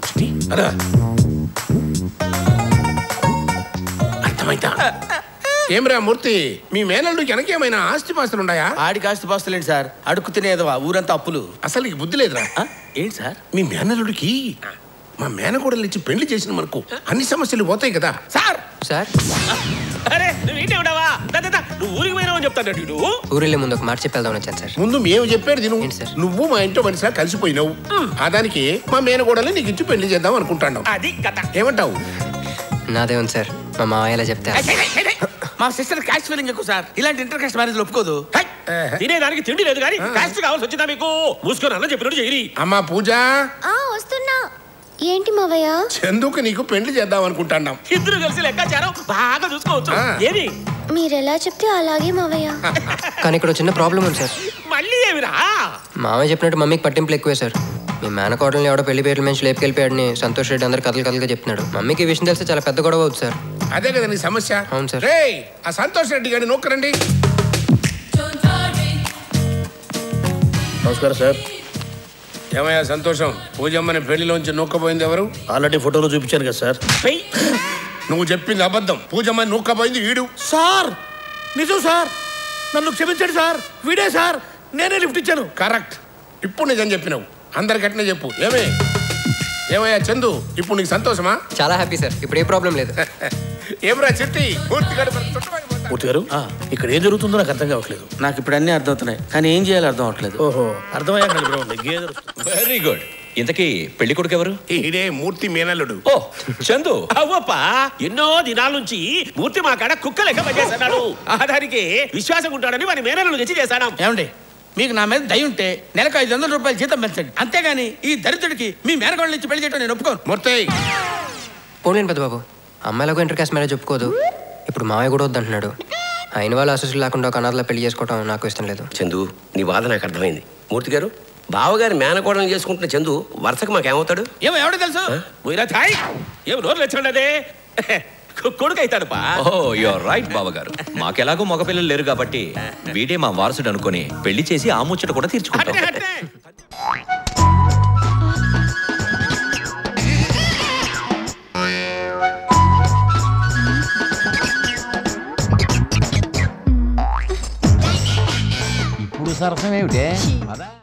అర్థమైతా? ఏమరా మూర్తి, మీ మేనల్లు వెనకేమైనా ఆస్తి పాస్తులు ఉన్నాయా? ఆడికి ఆస్తి పాస్తులు ఏంటి సార్, అడుక్కు తినేదవా ఊరంతా అప్పులు. అసలు నీకు బుద్ధి లేదురా? ఏంటి సార్? మీ మేనల్లుడికి మా మేనకోడలు ఇచ్చి పెళ్లి చేసిన మనకు అన్ని సమస్యలు పోతాయి కదా సార్. సార్ అరే నువ్వు ఇంటే ఉండవా? నువ్వు ఊరికి పోయినావని చెప్తాను. నువ్వు ఊరిలో ముందు ఒక మాట చెప్పేద్దామని వచ్చాను సార్. ముందు మేము చెప్పేది తిను. నువ్వు మా ఇంట్లో మనిషిగా కలిసిపోయినావు, ఆ దానికి మా మేనకోడలు నీకు ఇచ్చి పెళ్లి చేద్దాం అనుకుంటాను. అది కథ. ఏమంటావు? నాదే ఉంది సార్, మా మామయ్య ఎలా చెప్తే. మా సిస్టర్ క్యాస్ట్ ఫీలింగ్ ఎక్కువ సార్, ఇలాంటి ఇంటర్ కాస్ట్ మ్యారేజ్ ఒప్పుకోదు. తినేదానికి తిండి లేదు కానీ కాస్ట్ కావాల్సి వచ్చిందా మీకు? మూసుకొని అన్న చెప్పినట్టు చెయ్యి. అమ్మా పూజ. వస్తున్నా. ఏంటి మావయ్య? చందుకు నీకు పెళ్లి చేద్దాం అనుకుంటున్నాం. ఇద్దరు కలిసి లెక్కాచారం బాగా చూసుకోవచ్చు. ఏది మీరు ఎలా చెప్తే అలాగే మావయ్య. కానీ ఇక్కడ చిన్న ప్రాబ్లం ఉంది సార్. మళ్ళీ ఏమిరా? మామయ్య చెప్పినట్టు మమ్మీకి పట్టింపులు ఎక్కువే సార్. మీ మేనకోడల్ని ఎవడో పెళ్లి పేర్ల నుంచి లేపుకెళ్ళిపోయాడని సంతోష్ రెడ్డి అందరు కథలు కథలుగా చెప్తున్నాడు. మమ్మీకి ఈ విషయం తెలిస్తే చాలా పెద్ద గొడవ అవుతుంది సార్. అదే కదా నీ సమస్య. అవును సార్. రేయ్ ఆ సంతోష్ రెడ్డి గారిని నొక్కరండి. నమస్కారం సార్. ఏమయ్యా సంతోషం, పూజమ్మని పెళ్లిలోంచి నొక్కపోయింది ఎవరు? ఆల్రెడీ ఫోటోలో చూపించాను కదా సార్. నువ్వు చెప్పింది అబద్ధం. పూజమ్మని నొక్కపోయింది వీడు. సార్ నిజం సార్, నన్ను క్షమించండి సార్. వీడే సార్, నేనే లిఫ్ట్ ఇచ్చాను. కరెక్ట్. ఇప్పుడు నిజం చెప్పినావు. అందరికట్నే చెప్పు. ఏమే ఏమయ్యా చందు, ఇప్పుడు నీకు సంతోషమా? చాలా హ్యాపీ సార్. ఇప్పుడు ఏ ప్రాబ్లం లేదు. ఏమరా చెట్టి పూర్తిగా పూర్తి గారు, ఇక్కడ ఏం జరుగుతుందో నాకు అర్థం కావట్లేదు. నాకు ఇప్పుడు అన్నీ అర్థమవుతున్నాయి, కానీ ఏం చేయాలో అర్థం అవట్లేదు. ఓహో, అర్థమయ్యాక గేదెలు. Very good. ఇంతకీ పెళ్లి కొడుకు ఎవరు? ఇదే మూర్తి మేనల్లుడు. ఓ చందు, అవ్వప్ప ఎన్నో దినాల నుంచి మూర్తి మా కాడ కుక్క లెక్క పనిచేస్తున్నాడు. ఆధారికి విశ్వాసం ఉంటాడని వారి మేనల్లు తెచ్చి చేశాను. ఏమండి, మీకు నా మీద దయ ఉంటే నెలకు ఐదు వందల రూపాయలు జీతం పెంచండి, అంతేగాని ఈ దరిద్రుడికి మీ మేనగోళ్ళ నుంచి పెళ్లి చేయడం నేను ఒప్పుకోను. మూర్తి పోలేను పెద్ద బాబు, అమ్మాయిలకు ఇంటర్ క్యాస్ట్ మ్యారేజ్ ఒప్పుకోదు. ఇప్పుడు మావయ్య కూడా వద్దంటున్నాడు. అయిన వాళ్ళ అసలు లేకుండా ఒక అనాథలా పెళ్లి చేసుకోవడం నాకు ఇష్టం లేదు. చందు, నీ బాధ నాకు అర్థమైంది. మూర్తి గారు, బావగారి మేనకోడలు చేసుకుంటున్న చందు వరుసకు మాకేమవుతాడు? ఏమో ఎవడో తెలుసు. ఏం నోరు వచ్చాడే కొడుకు అవుతాడు పా. ఓ యూర్ రైట్ బావగారు. మాకెలాగో మగపిల్లలు లేరు కాబట్టి వీడే మా వారసుడు అనుకుని పెళ్లి చేసి ఆ ముచ్చట కూడా తీర్చుకుంటాం. ఇప్పుడు సరసం ఏమిటే?